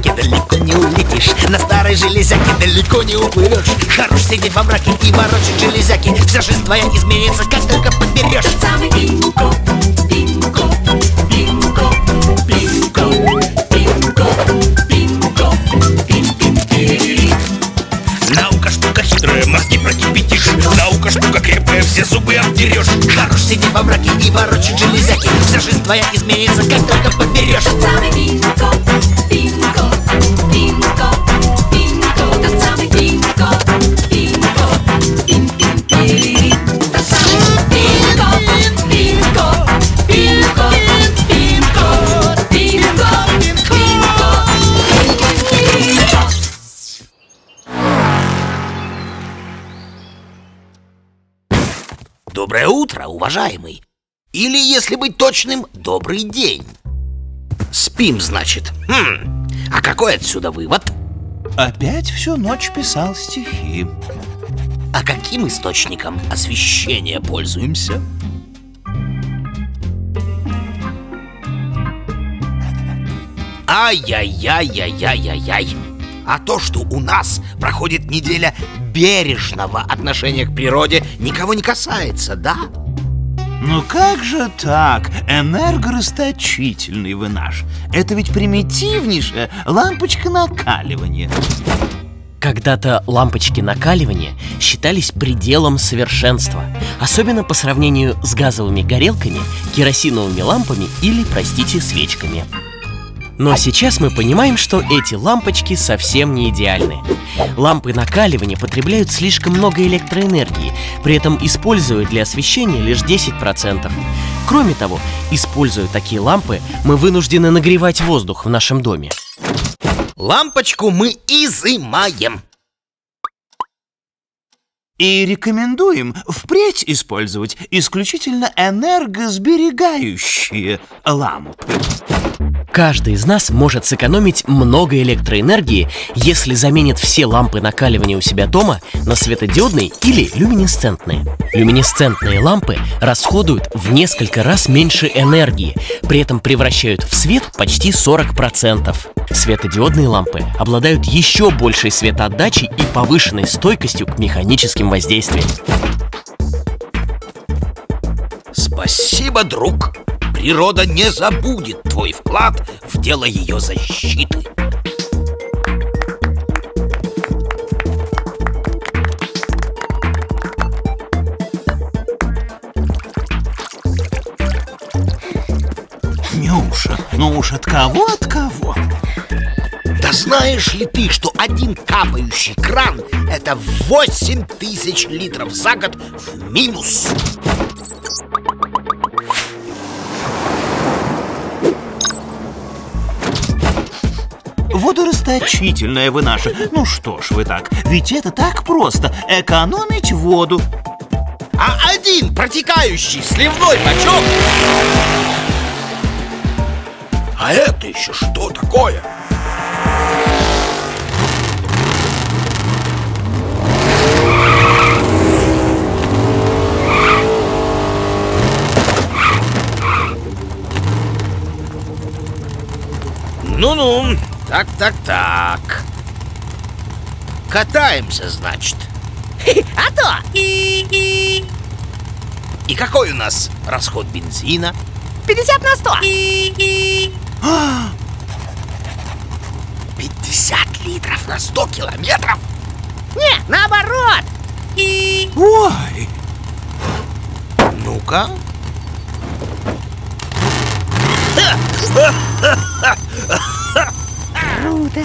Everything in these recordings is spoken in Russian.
железяке далеко не улетишь, на старой железяке далеко не уплывешь. Хорош сидеть во мраке и ворочать железяки, вся жизнь твоя изменится, как только подберешь. Самый Бинго, Бинго, Бинго, Бинго, Бинго, Бинго, Бинго. Наука штука хитрая, мозги прокипятишь. Наука штука крепкая, все зубы обдерешь. Хорош сидеть во мраке и ворочать железяки, вся жизнь твоя изменится, как только подберешь. Самый Бинго, Бинго, Бинго, Бинго, тот самый Бинго, Бинго, Бинго, тот самый Бинго, Бинго, Бинго, Бинго, Бинго, Бинго. Доброе утро, уважаемый. Или, если быть точным, добрый день. Спим, значит. А какой отсюда вывод? Опять всю ночь писал стихи. А каким источником освещения пользуемся? Ай-яй-яй-яй-яй-яй-яй. А то, что у нас проходит неделя бережного отношения к природе, никого не касается, да? Ну как же так? Энергорасточительный вы наш. Это ведь примитивнейшая лампочка накаливания. Когда-то лампочки накаливания считались пределом совершенства, особенно по сравнению с газовыми горелками, керосиновыми лампами или, простите, свечками. Но сейчас мы понимаем, что эти лампочки совсем не идеальны. Лампы накаливания потребляют слишком много электроэнергии, при этом используя для освещения лишь 10%. Кроме того, используя такие лампы, мы вынуждены нагревать воздух в нашем доме. Лампочку мы изымаем. И рекомендуем впредь использовать исключительно энергосберегающие лампы. Каждый из нас может сэкономить много электроэнергии, если заменит все лампы накаливания у себя дома на светодиодные или люминесцентные. Люминесцентные лампы расходуют в несколько раз меньше энергии, при этом превращают в свет почти 40%. Светодиодные лампы обладают еще большей светоотдачей и повышенной стойкостью к механическим воздействиям. Спасибо, друг. Природа не забудет твой вклад в дело ее защиты. Нюша, ну уж от кого, от кого? Да знаешь ли ты, что один капающий кран — это 8000 литров за год в минус? Водорасточительная вы наша. Ну что ж вы так, ведь это так просто — экономить воду. А один протекающий сливной бачок? А это еще что такое? Ну-ну, так. Катаемся, значит. А то! И какой у нас расход бензина? 50 на 100. 50 литров на 100 километров? Не, наоборот. Ой! Ну-ка. Круто.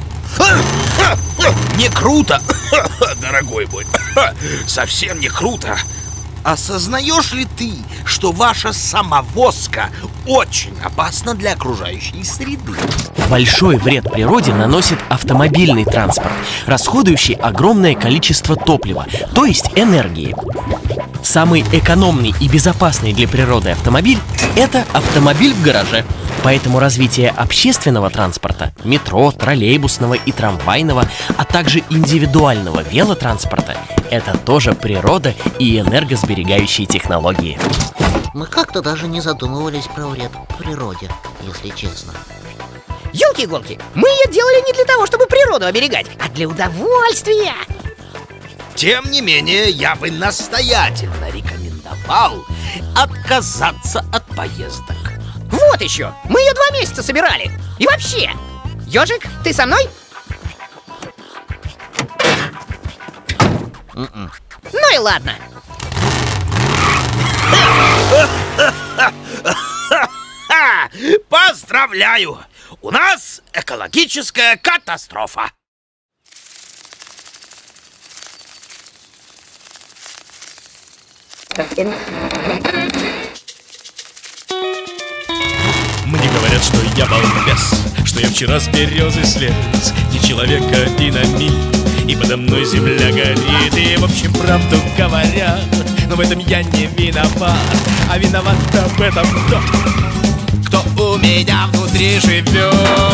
Не круто, дорогой мой. Совсем не круто. Осознаешь ли ты, что ваша самовозка очень опасна для окружающей среды? Большой вред природе наносит автомобильный транспорт, расходующий огромное количество топлива, то есть энергии. Самый экономный и безопасный для природы автомобиль – это автомобиль в гараже. Поэтому развитие общественного транспорта, метро, троллейбусного и трамвайного, а также индивидуального велотранспорта – это тоже природа и энергосберегающие технологии. Мы как-то даже не задумывались про вред природе, если честно. Ёлки-иголки, мы ее делали не для того, чтобы природу оберегать, а для удовольствия. Тем не менее, я бы настоятельно рекомендовал отказаться от поездок. Вот еще, мы ее 2 месяца собирали. И вообще, ежик, ты со мной? Ну и ладно. Поздравляю! У нас экологическая катастрофа. Мне говорят, что я балбес, что я вчера с березы слез, ни человека и на миг, и подо мной земля горит. И в общем правду говорят, но в этом я не виноват, а виноват об этом тот, кто у меня внутри живет.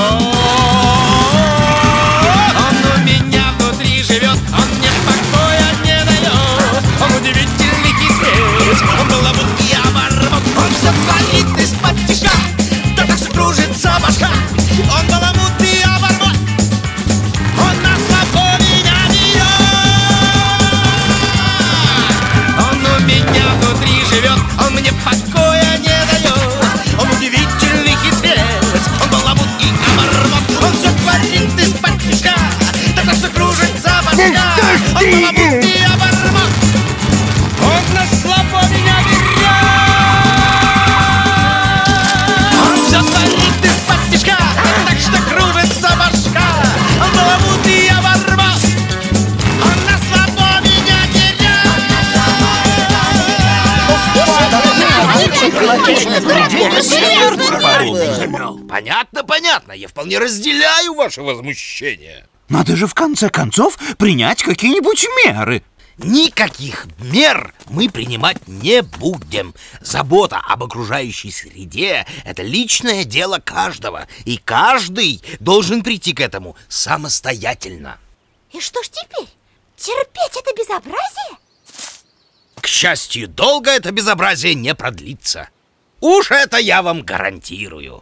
Он у меня внутри живет, он мне покоя не дает. Он удивительный хитрец, он балабут и оборвот, он все творит из-под тишка, да так что кружится башка. Он балабут и оборвот, он на слабо меня бьет. Он у меня внутри живет, он мне покоя не дает. Он удивительный хитрец, он балабут и оборвот, он все творит из-под тишка, да так что кружится башка. Он балабут и оборвот, он на слабо меня бьет. Он все творит из-под тишка, да так что кружится башка. Он балабут и оборвот, он на слабо меня бьет. Понятно, я вполне разделяю ваше возмущение. Надо же в конце концов принять какие-нибудь меры. Никаких мер мы принимать не будем. Забота об окружающей среде – это личное дело каждого, и каждый должен прийти к этому самостоятельно. И что ж теперь? Терпеть это безобразие? К счастью, долго это безобразие не продлится. Уж это я вам гарантирую.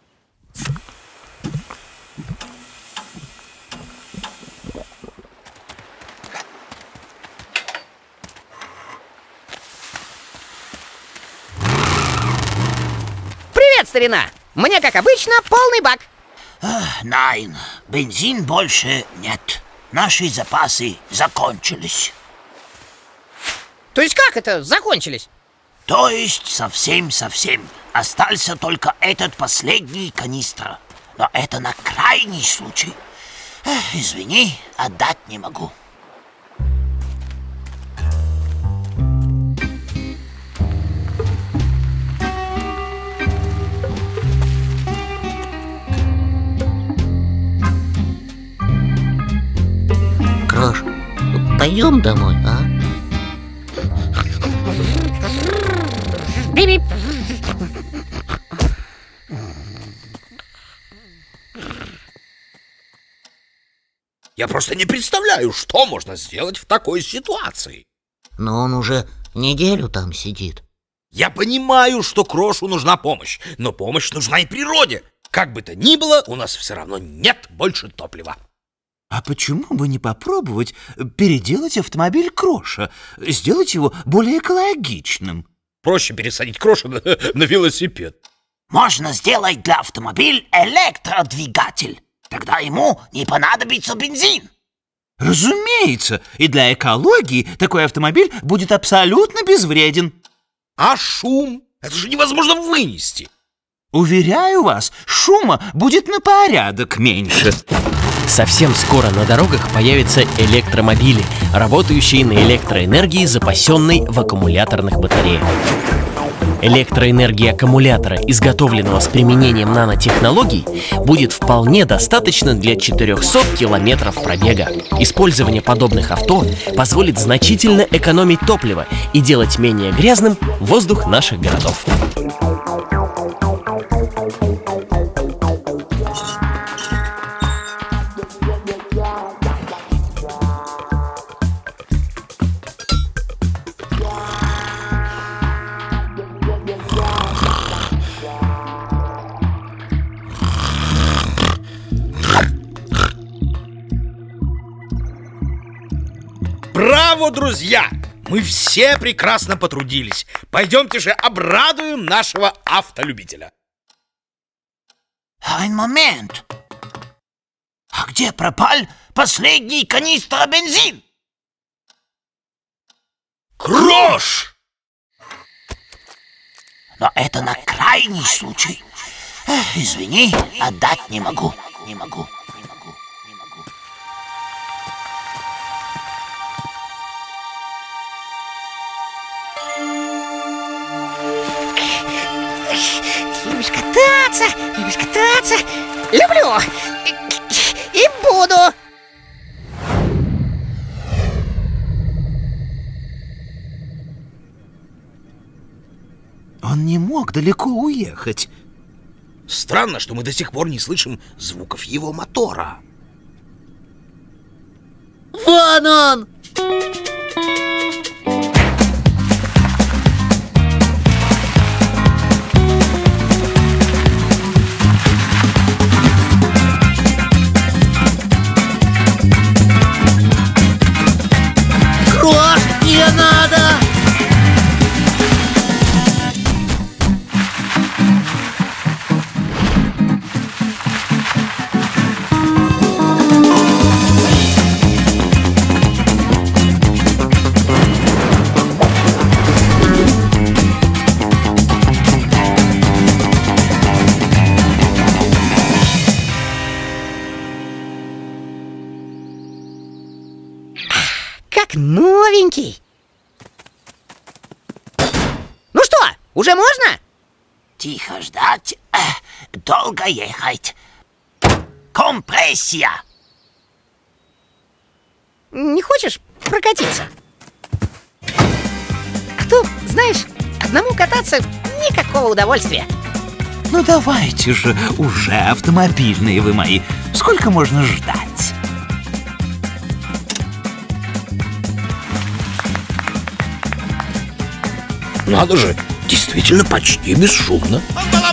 Привет, старина! Мне, как обычно, полный бак. Найн, бензин больше нет. Наши запасы закончились. То есть как это закончились? То есть совсем-совсем. Остался только этот последний канистра. Но это на крайний случай. Извини, отдать не могу. Крош, пойдем домой, а? Бип-бип. Я просто не представляю, что можно сделать в такой ситуации. Но он уже неделю там сидит. Я понимаю, что Крошу нужна помощь, но помощь нужна и природе. Как бы то ни было, у нас все равно нет больше топлива. А почему бы не попробовать переделать автомобиль Кроша, сделать его более экологичным? Проще пересадить Кроша на велосипед. Можно сделать для автомобиля электродвигатель. Тогда ему не понадобится бензин. Разумеется, и для экологии такой автомобиль будет абсолютно безвреден. А шум? Это же невозможно вынести. Уверяю вас, шума будет на порядок меньше. Совсем скоро на дорогах появятся электромобили, работающие на электроэнергии, запасенной в аккумуляторных батареях. Электроэнергии аккумулятора, изготовленного с применением нанотехнологий, будет вполне достаточно для 400 километров пробега. Использование подобных авто позволит значительно экономить топливо и делать менее грязным воздух наших городов. Браво, друзья! Мы все прекрасно потрудились. Пойдемте же обрадуем нашего автолюбителя. Ein момент. А где пропал последний канистра бензин? Крош! Но это на крайний случай. Извини, отдать не могу. Любишь кататься? Люблю! И буду! Он не мог далеко уехать. Странно, что мы до сих пор не слышим звуков его мотора. Вон он! Крош, не надо! Как новенький! Ну что, уже можно? Тихо ждать, долго ехать. Компрессия. Не хочешь прокатиться? А то, знаешь, одному кататься никакого удовольствия. Ну давайте же, уже автомобильные вы мои. Сколько можно ждать? Надо же, действительно почти бесшумно.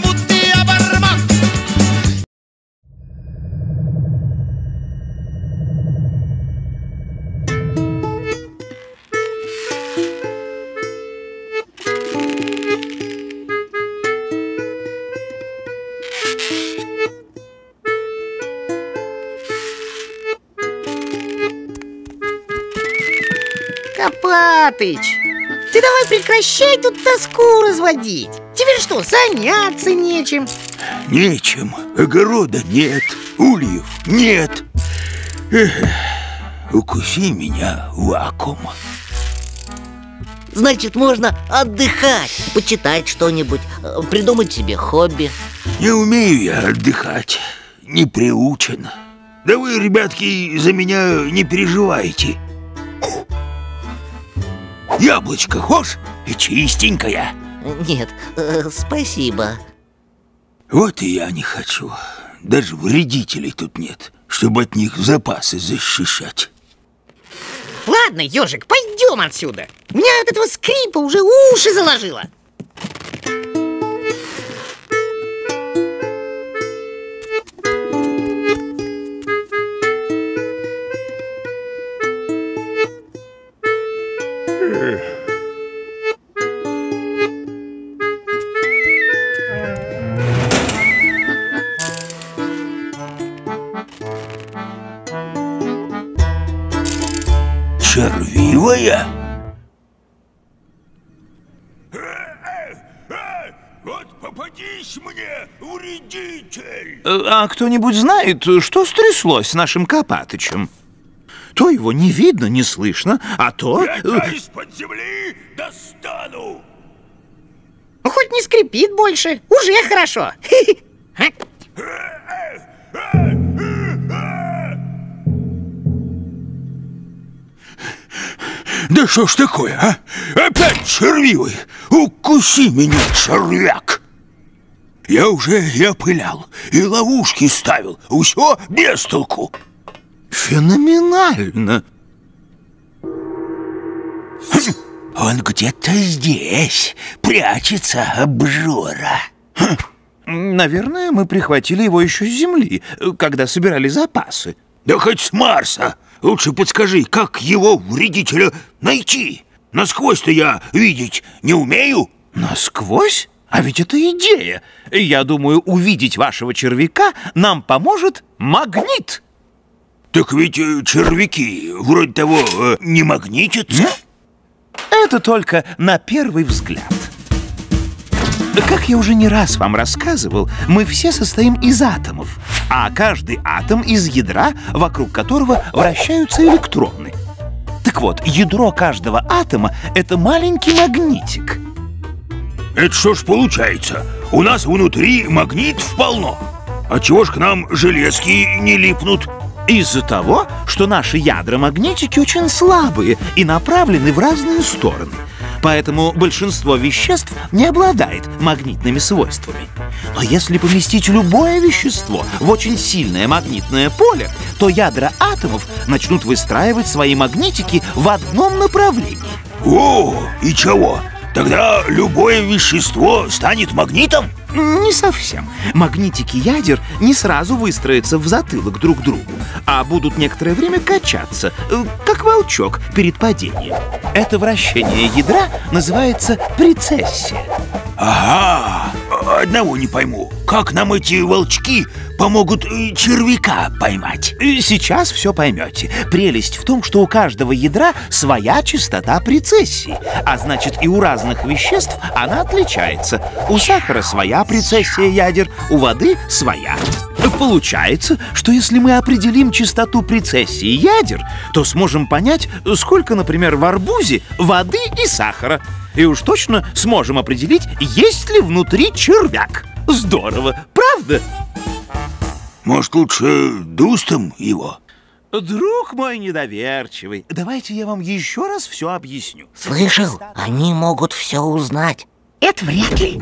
Копатыч, ты давай прекращай тут тоску разводить. Тебе что, заняться нечем? Нечем, огорода нет, ульев нет. Укуси меня, вакуум. Значит, можно отдыхать, почитать что-нибудь, придумать себе хобби. Не умею я отдыхать, не приучен. Да вы, ребятки, за меня не переживайте. Яблочко, хошь? Чистенькая. Нет, спасибо. Вот и я не хочу. Даже вредителей тут нет, чтобы от них запасы защищать. Ладно, ежик, пойдем отсюда. Меня от этого скрипа уже уши заложило. Червивая? Вот попадись мне, вредитель! А кто-нибудь знает, что стряслось с нашим Копатычем? То его не видно, не слышно, а то... Я из-под земли достану! Ну, хоть не скрипит больше, уже хорошо. Да что ж такое, а? Опять червивый! Укуси меня, червяк! Я уже и опылял, и ловушки ставил, усё без толку. Феноменально! Он где-то здесь прячется, обжора. Наверное, мы прихватили его еще с земли, когда собирали запасы. Да хоть с Марса, лучше подскажи, как его вредителя найти? Насквозь-то я видеть не умею. Насквозь? А ведь это идея. Я думаю, увидеть вашего червяка нам поможет магнит. Так ведь червяки вроде того не магнитятся. Это только на первый взгляд. Как я уже не раз вам рассказывал, мы все состоим из атомов, а каждый атом из ядра, вокруг которого вращаются электроны. Так вот, ядро каждого атома — это маленький магнитик. Это что ж получается? У нас внутри магнитов полно. А чего ж к нам железки не липнут? Из-за того, что наши ядра-магнитики очень слабые и направлены в разные стороны. Поэтому большинство веществ не обладает магнитными свойствами. Но если поместить любое вещество в очень сильное магнитное поле, то ядра атомов начнут выстраивать свои магнитики в одном направлении. О, и чего? Тогда любое вещество станет магнитом? Не совсем. Магнитики ядер не сразу выстроятся в затылок друг другу, а будут некоторое время качаться, как волчок перед падением. Это вращение ядра называется прецессия. Ага, одного не пойму. Как нам эти волчки помогут червяка поймать? Сейчас все поймете. Прелесть в том, что у каждого ядра своя частота прецессии, а значит, и у разных веществ она отличается. У сахара своя прецессия ядер, у воды своя. Получается, что если мы определим частоту прецессии ядер, то сможем понять, сколько, например, в арбузе воды и сахара. И уж точно сможем определить, есть ли внутри червяк. Здорово, правда? Может, лучше дустом его? Друг мой недоверчивый, давайте я вам еще раз все объясню. Слышал? Они могут все узнать. Это вряд ли.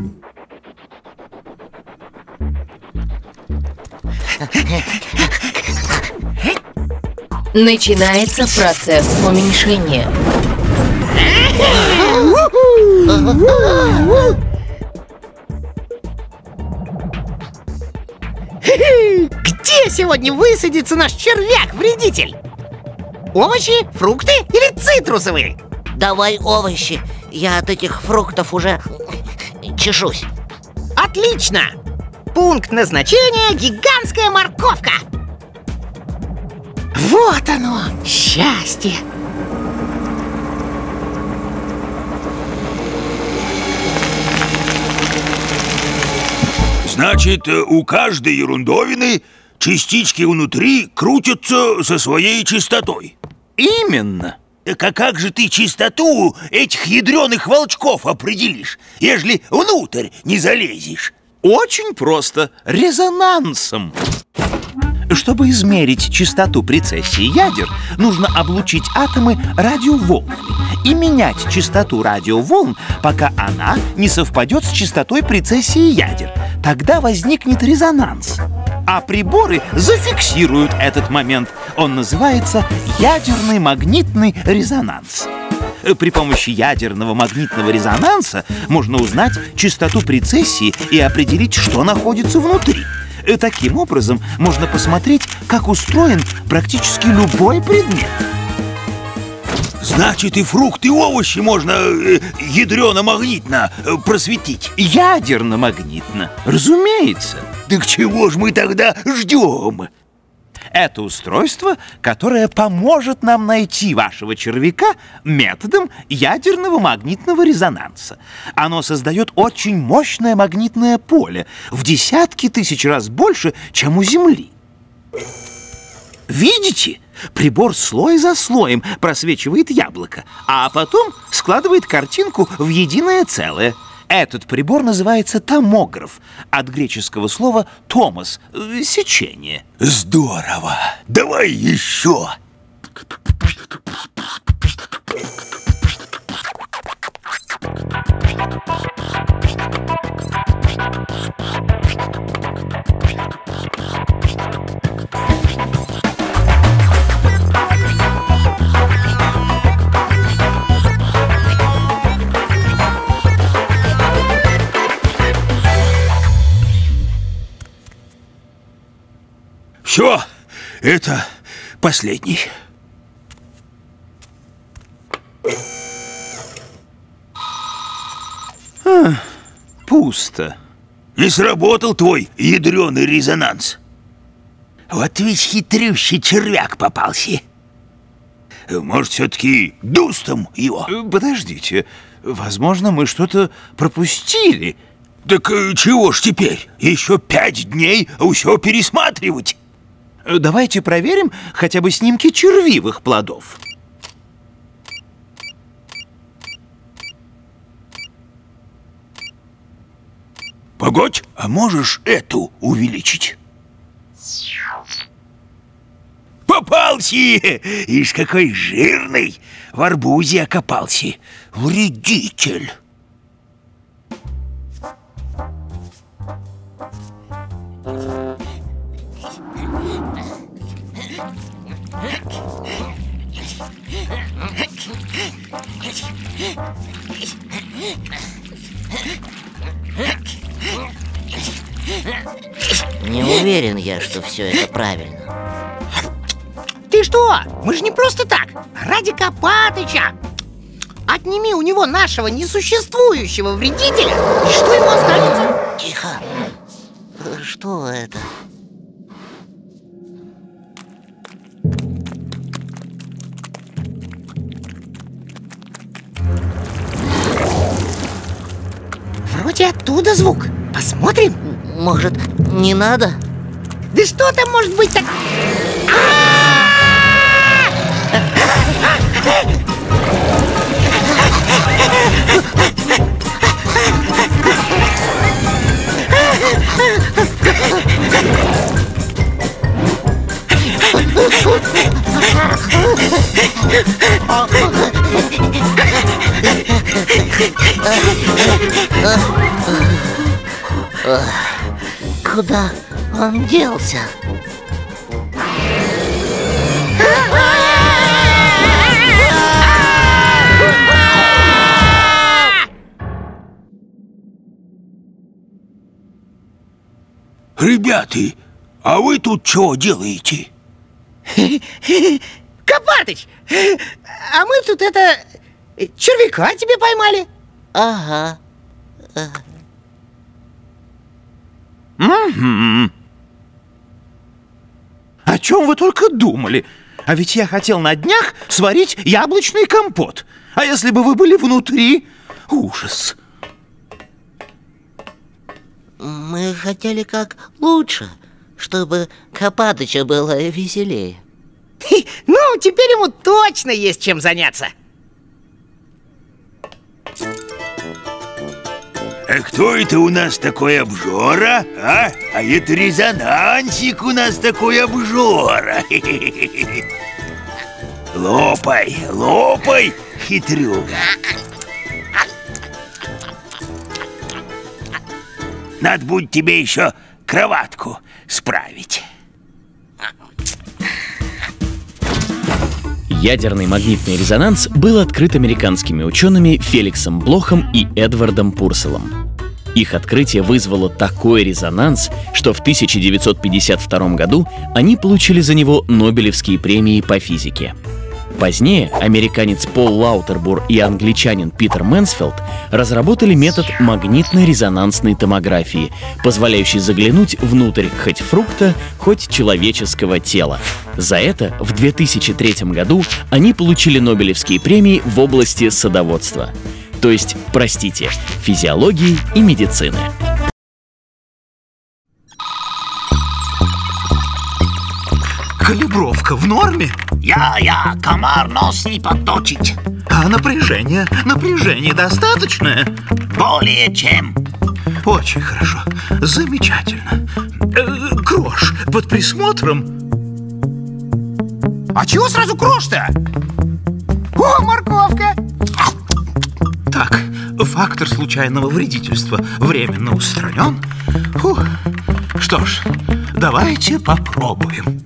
Начинается процесс уменьшения. Где сегодня высадится наш червяк-вредитель? Овощи, фрукты или цитрусовые? Давай овощи. Я от этих фруктов уже чешусь. Отлично! Пункт назначения — гигантская морковка. Вот оно, счастье. Значит, у каждой ерундовины частички внутри крутятся со своей частотой. Именно. Так а как же ты частоту этих ядреных волчков определишь, ежели внутрь не залезешь? Очень просто. Резонансом. Чтобы измерить частоту прецессии ядер, нужно облучить атомы радиоволнами и менять частоту радиоволн, пока она не совпадет с частотой прецессии ядер. Тогда возникнет резонанс. А приборы зафиксируют этот момент. Он называется ядерный магнитный резонанс. При помощи ядерного магнитного резонанса можно узнать частоту прецессии и определить, что находится внутри. Таким образом, можно посмотреть, как устроен практически любой предмет. Значит, и фрукты, и овощи можно ядрено-магнитно просветить. Ядерно-магнитно, разумеется. Так чего ж мы тогда ждем? Это устройство, которое поможет нам найти вашего червяка методом ядерного магнитного резонанса. Оно создает очень мощное магнитное поле, в десятки тысяч раз больше, чем у Земли. Видите? Прибор слой за слоем просвечивает яблоко, а потом складывает картинку в единое целое. Этот прибор называется томограф, от греческого слова «томос» — сечение. Здорово! Давай еще! Все, это последний. пусто. Не сработал твой ядреный резонанс. Вот ведь хитрющий червяк попался. Может, все-таки дустом его? Подождите, возможно, мы что-то пропустили. Так чего ж теперь? Еще 5 дней, а все пересматривать. Давайте проверим хотя бы снимки червивых плодов. Погодь, а можешь эту увеличить? Попался! Ишь, какой жирный! В арбузе окопался. Вредитель! Не уверен я, что все это правильно. Ты что? Мы же не просто так. Ради Копатыча. Отними у него нашего несуществующего вредителя, и что ему останется? Тихо. Что это? Вроде оттуда звук. Посмотрим. Может, не надо? Да что там может быть так? Куда он делся? Ребята, а вы тут что делаете? Копатыч, а мы тут червяка тебе поймали. Ага. Угу. О чем вы только думали? А ведь я хотел на днях сварить яблочный компот. А если бы вы были внутри? Ужас. Мы хотели как лучше, чтобы Копатыча было веселее. Ну, теперь ему точно есть чем заняться. А кто это у нас такой обжора, а? А это резонансик у нас такой обжора. Лопай, лопай, хитрюга. Надо будет тебе еще кроватку справить. Ядерный магнитный резонанс был открыт американскими учеными Феликсом Блохом и Эдвардом Пурселлом. Их открытие вызвало такой резонанс, что в 1952 году они получили за него Нобелевские премии по физике. Позднее американец Пол Лаутербур и англичанин Питер Мэнсфилд разработали метод магнитно-резонансной томографии, позволяющий заглянуть внутрь хоть фрукта, хоть человеческого тела. За это в 2003 году они получили Нобелевские премии в области садоводства. То есть, простите, физиологии и медицины. Калибровка в норме? Я, комар нос не подточить. А напряжение? Напряжение достаточное? Более чем. Очень хорошо, замечательно. Крош под присмотром? А чего сразу крош-то? О, морковка! Так, фактор случайного вредительства временно устранен. Фух. Что ж, давайте попробуем.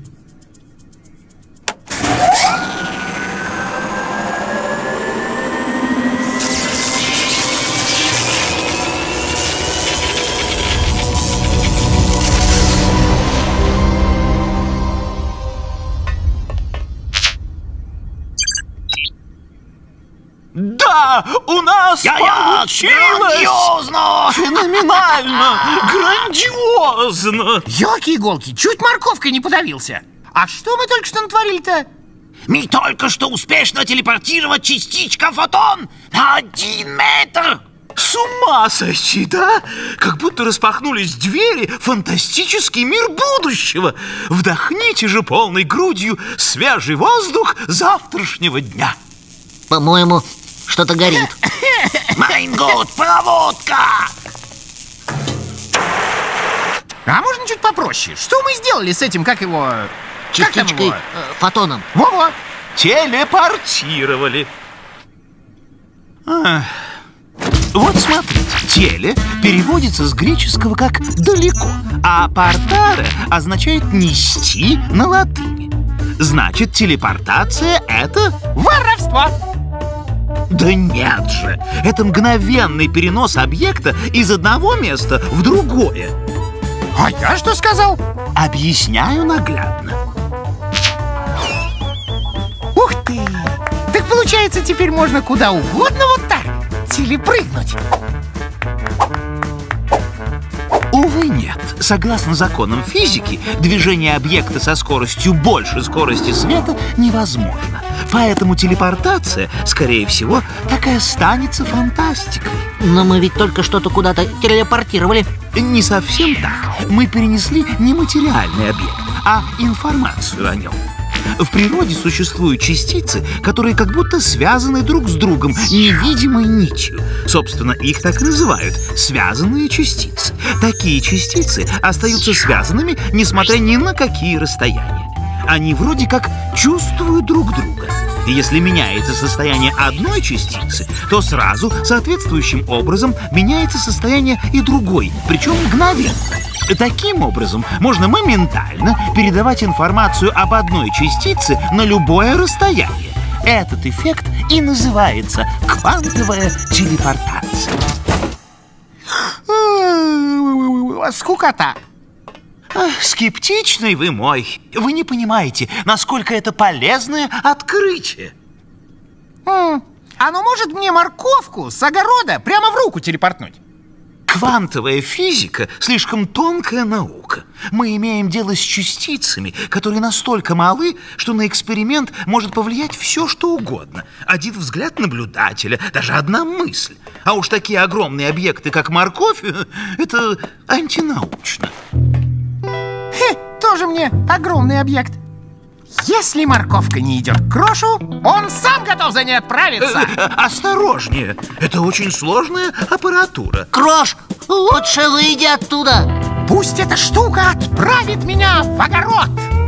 Да, у нас получилось! Грандиозно! Феноменально! Феноменально! Грандиозно! Ёлки-иголки, чуть морковкой не подавился. А что мы только что натворили-то? Мы только что успешно телепортировать частичка-фотон на 1 метр. С ума сойти, да? Как будто распахнулись двери в фантастический мир будущего. Вдохните же полной грудью свежий воздух завтрашнего дня. По-моему, что-то горит. Майн год, проводка! А можно чуть попроще? Что мы сделали с этим, как его... Частичкой, фотоном. Во-во! Телепортировали. Вот смотрите, теле переводится с греческого как «далеко», а «портаре» означает «нести» на латыни. Значит, телепортация — это воровство! Да нет же! Это мгновенный перенос объекта из одного места в другое. А я что сказал? Объясняю наглядно. Ух ты! Так получается, теперь можно куда угодно вот так телепрыгнуть. Увы, нет. Согласно законам физики, движение объекта со скоростью больше скорости света невозможно. Поэтому телепортация, скорее всего, так и останется фантастикой. Но мы ведь только что-то куда-то телепортировали. Не совсем так. Мы перенесли не материальный объект, а информацию о нем. В природе существуют частицы, которые как будто связаны друг с другом невидимой нитью. Собственно, их так и называют – связанные частицы. Такие частицы остаются связанными, несмотря ни на какие расстояния. Они вроде как чувствуют друг друга. И если меняется состояние одной частицы, то сразу соответствующим образом меняется состояние и другой, причем мгновенно. Таким образом, можно моментально передавать информацию об одной частице на любое расстояние. Этот эффект и называется квантовая телепортация. Скукота. Скептичный вы мой. Вы не понимаете, насколько это полезное открытие. Оно может мне морковку с огорода прямо в руку телепортнуть? Квантовая физика – слишком тонкая наука. Мы имеем дело с частицами, которые настолько малы, что на эксперимент может повлиять все, что угодно. Один взгляд наблюдателя, даже одна мысль. А уж такие огромные объекты, как морковь – это антинаучно. Тоже мне огромный объект. Если морковка не идет к Крошу, он сам готов за ней отправиться. Осторожнее, это очень сложная аппаратура. Крош, лучше выйди оттуда. Пусть эта штука отправит меня в огород.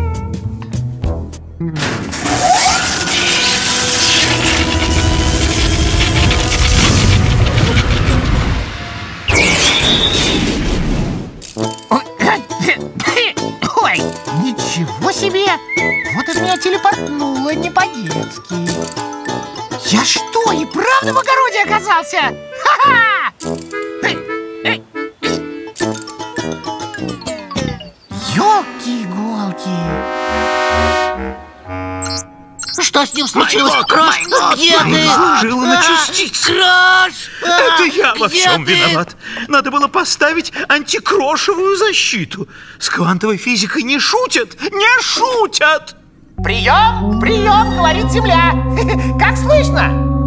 Ой, ничего себе! Вот это меня телепортнуло не по-детски. Я что, и правда в огороде оказался? Ха-ха! Ёлки-иголки! Что с ним случилось? Крош, где ты? Разложила на частицы. Крош! Это я во всем ты? виноват. Надо было поставить антикрошевую защиту. С квантовой физикой не шутят, не шутят! Прием, прием, говорит Земля. Как слышно?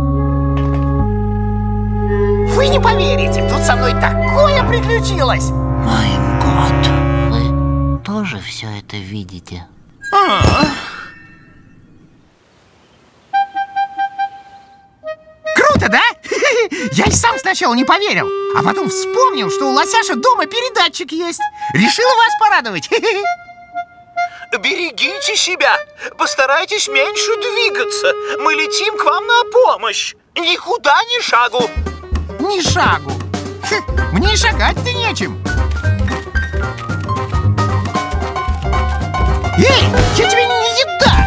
Вы не поверите, тут со мной такое приключилось. Майн год, вы тоже все это видите? Круто, да? Я и сам сначала не поверил, а потом вспомнил, что у Лосяша дома передатчик есть. Решил вас порадовать. Берегите себя, постарайтесь меньше двигаться. Мы летим к вам на помощь. Никуда ни шагу. Ни шагу. Мне и шагать-то нечем. Эй, я тебе не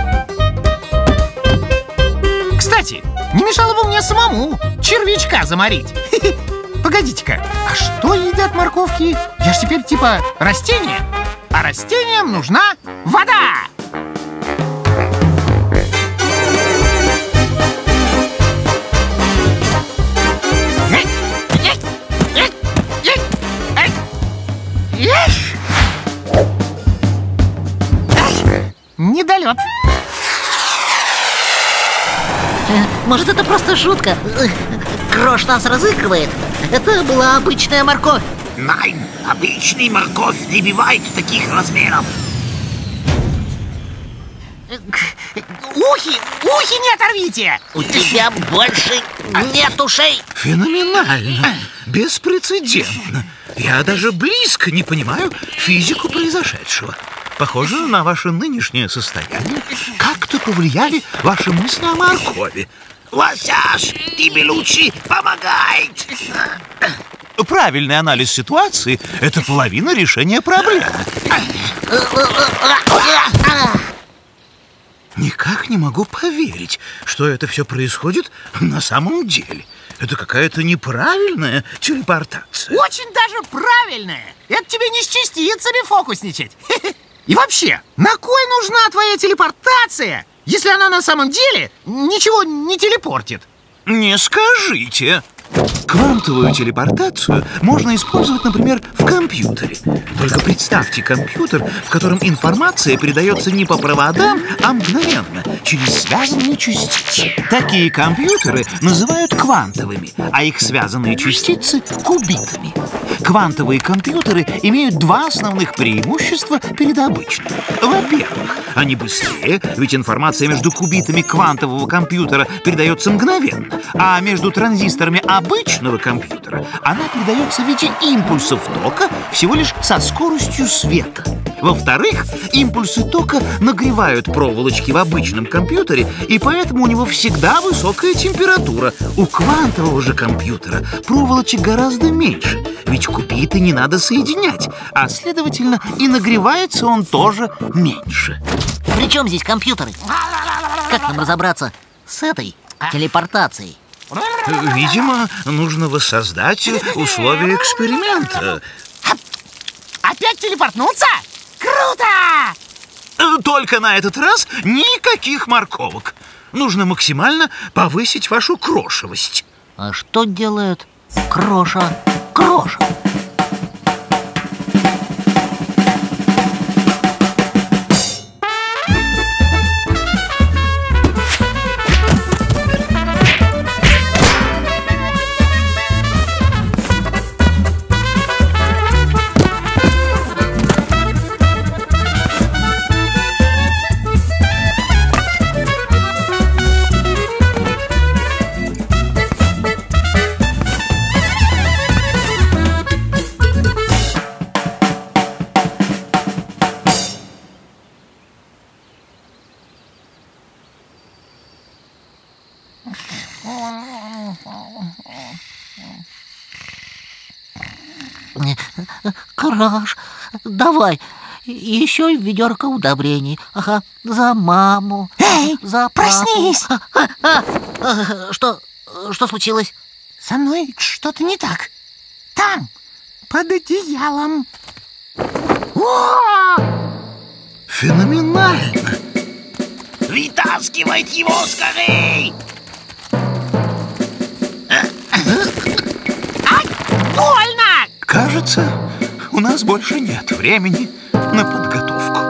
еда. Кстати, не мешало бы мне самому червячка заморить. Погодите-ка, а что едят морковки? Я ж теперь типа растение. А растениям нужна вода. Недолет. Может, это просто шутка? Крош нас разыгрывает. Это была обычная морковь. Nein, обычный морковь не бывает таких размеров. Ухи не оторвите! У тебя больше нет ушей. Феноменально, беспрецедентно. Я даже близко не понимаю физику произошедшего. Похоже на ваше нынешнее состояние. Как-то повлияли ваши мысли о моркови. Лосяш, тебе лучше помогает. Правильный анализ ситуации – это половина решения проблемы. Никак не могу поверить, что это все происходит на самом деле. Это какая-то неправильная телепортация. Очень даже правильная. Это тебе не с частицами фокусничать. И вообще, на кой нужна твоя телепортация, если она на самом деле ничего не телепортит? Не скажите. Квантовую телепортацию можно использовать, например, в компьютере. Только представьте компьютер, в котором информация передается не по проводам, а мгновенно, через связанные частицы. Такие компьютеры называют квантовыми, а их связанные частицы – кубитами. Квантовые компьютеры имеют два основных преимущества перед обычными. Во-первых, они быстрее, ведь информация между кубитами квантового компьютера передается мгновенно, а между транзисторами обычного компьютера она передается в виде импульсов тока всего лишь со скоростью света. Во-вторых, импульсы тока нагревают проволочки в обычном компьютере, и поэтому у него всегда высокая температура. У квантового же компьютера проволочек гораздо меньше, ведь кубиты не надо соединять, а следовательно и нагревается он тоже меньше. При чем здесь компьютеры? Как нам разобраться с этой телепортацией? Видимо, нужно воссоздать условия эксперимента. Опять телепортнуться? Круто! Только на этот раз никаких морковок. Нужно максимально повысить вашу крошевость. А что делает Кроша? Крош, давай еще ведерко удобрений. Ага, за маму. Эй, за проснись! Что случилось? Со мной что-то не так. Там, под одеялом. О! Феноменально! Вытаскивать его скорей! Больно! Кажется, у нас больше нет времени на подготовку.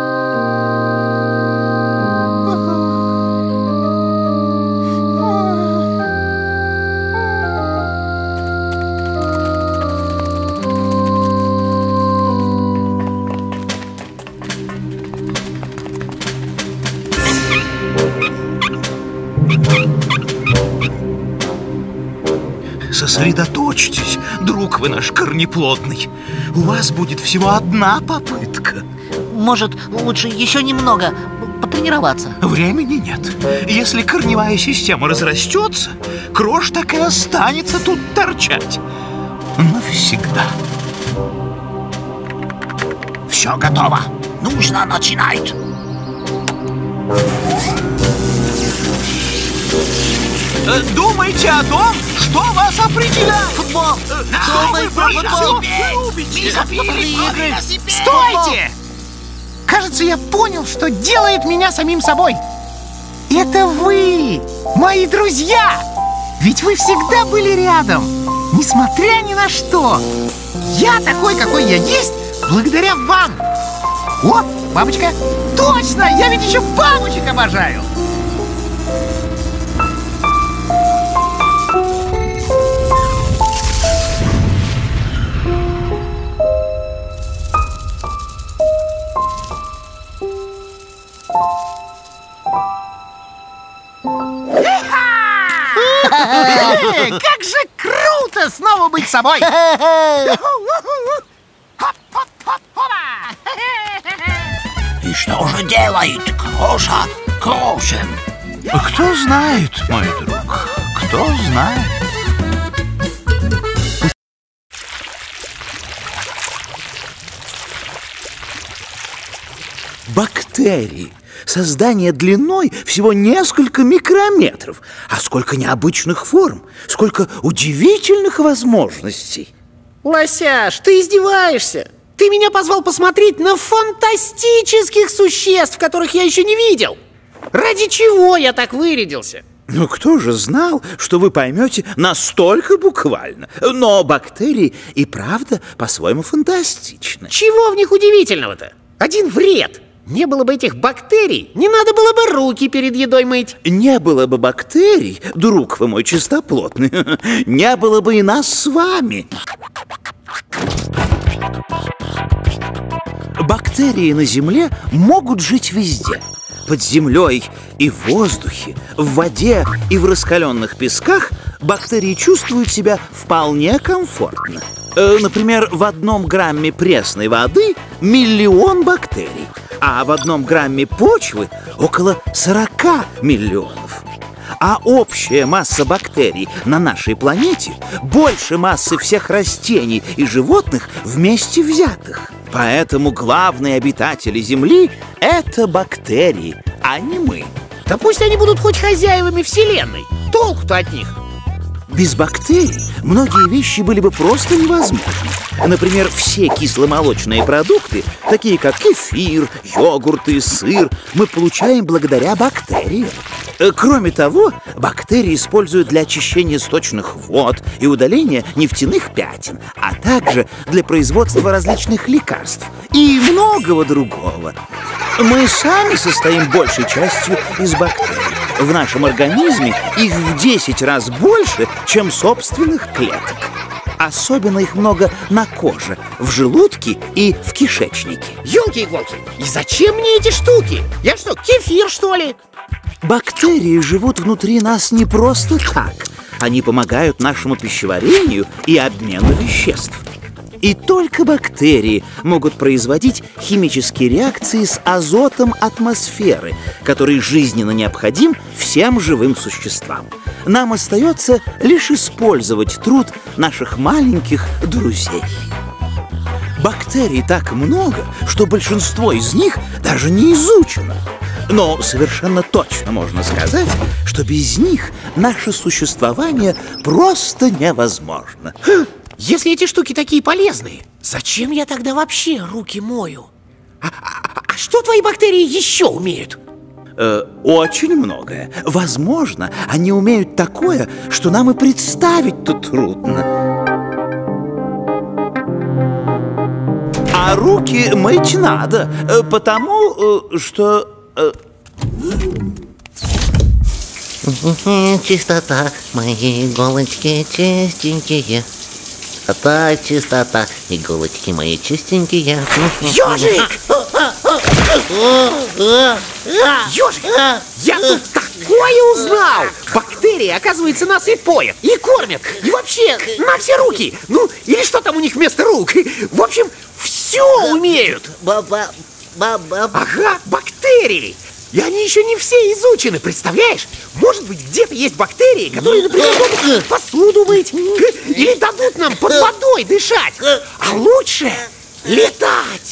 Сосредоточьтесь, друг вы наш корнеплодный. У вас будет всего одна попытка. Может, лучше еще немного потренироваться? Времени нет. Если корневая система разрастется, Крош так и останется тут торчать. Навсегда. Все готово. Нужно начинать. Думайте о том, что вас определяет. Футбол! Думай про футбол! Стойте! Кажется, я понял, что делает меня самим собой. Это вы, мои друзья! Ведь вы всегда были рядом, несмотря ни на что. Я такой, какой я есть, благодаря вам. О, бабочка! Точно! Я ведь еще бабочек обожаю! Как же круто снова быть собой! И что же делает Кроша Крошем? Кто знает, мой друг, кто знает. Бактерии. Создание длиной всего несколько микрометров. А сколько необычных форм, сколько удивительных возможностей. Лосяш, ты издеваешься? Ты меня позвал посмотреть на фантастических существ, которых я еще не видел. Ради чего я так вырядился? Ну, кто же знал, что вы поймете настолько буквально? Но бактерии и правда по-своему фантастичны. Чего в них удивительного-то? Один вред. Не было бы этих бактерий, не надо было бы руки перед едой мыть. Не было бы бактерий, друг вы мой чистоплотный, не было бы и нас с вами. Бактерии на Земле могут жить везде. Под землей и в воздухе, в воде и в раскаленных песках бактерии чувствуют себя вполне комфортно. Например, в 1 грамме пресной воды 1 миллион бактерий, а в 1 грамме почвы около 40 миллионов. А общая масса бактерий на нашей планете больше массы всех растений и животных вместе взятых. Поэтому главные обитатели Земли – это бактерии, а не мы. Да пусть они будут хоть хозяевами Вселенной. Толку-то от них. Без бактерий многие вещи были бы просто невозможны. Например, все кисломолочные продукты, такие как кефир, йогурты, сыр, мы получаем благодаря бактериям. Кроме того, бактерии используют для очищения сточных вод и удаления нефтяных пятен, а также для производства различных лекарств и многого другого. Мы сами состоим большей частью из бактерий. В нашем организме их в 10 раз больше, чем собственных клеток. Особенно их много на коже, в желудке и в кишечнике. Ёлки-иголки, и зачем мне эти штуки? Я что, кефир, что ли? Бактерии живут внутри нас не просто так. Они помогают нашему пищеварению и обмену веществ. И только бактерии могут производить химические реакции с азотом атмосферы, который жизненно необходим всем живым существам. Нам остается лишь использовать труд наших маленьких друзей. Бактерий так много, что большинство из них даже не изучено. Но совершенно точно можно сказать, что без них наше существование просто невозможно. Если эти штуки такие полезные, зачем я тогда вообще руки мою? А что твои бактерии еще умеют? Очень многое. Возможно, они умеют такое, что нам и представить-то трудно. А руки мыть надо, потому что... Чистота, мои иголочки чистенькие. Чистота, иголочки мои чистенькие. Ёжик! Ёжик! Я тут такое узнал! Бактерии, оказывается, нас и поят, и кормят, и вообще на все руки. Ну, или что там у них вместо рук? В общем, все умеют. Ага, бактерии. И они еще не все изучены, представляешь? Может быть, где-то есть бактерии, которые, например, могут посуду мыть или дадут нам под водой дышать. А лучше летать.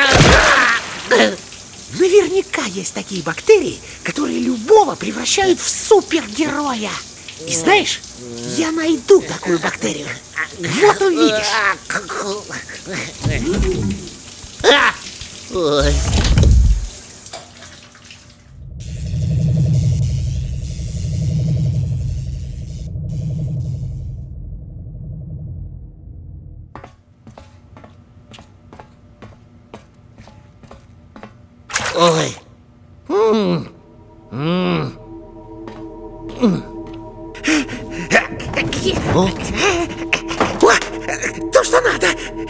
Наверняка есть такие бактерии, которые любого превращают в супергероя. И знаешь, я найду такую бактерию. Вот увидишь. Ой. Ой. О, то, что надо.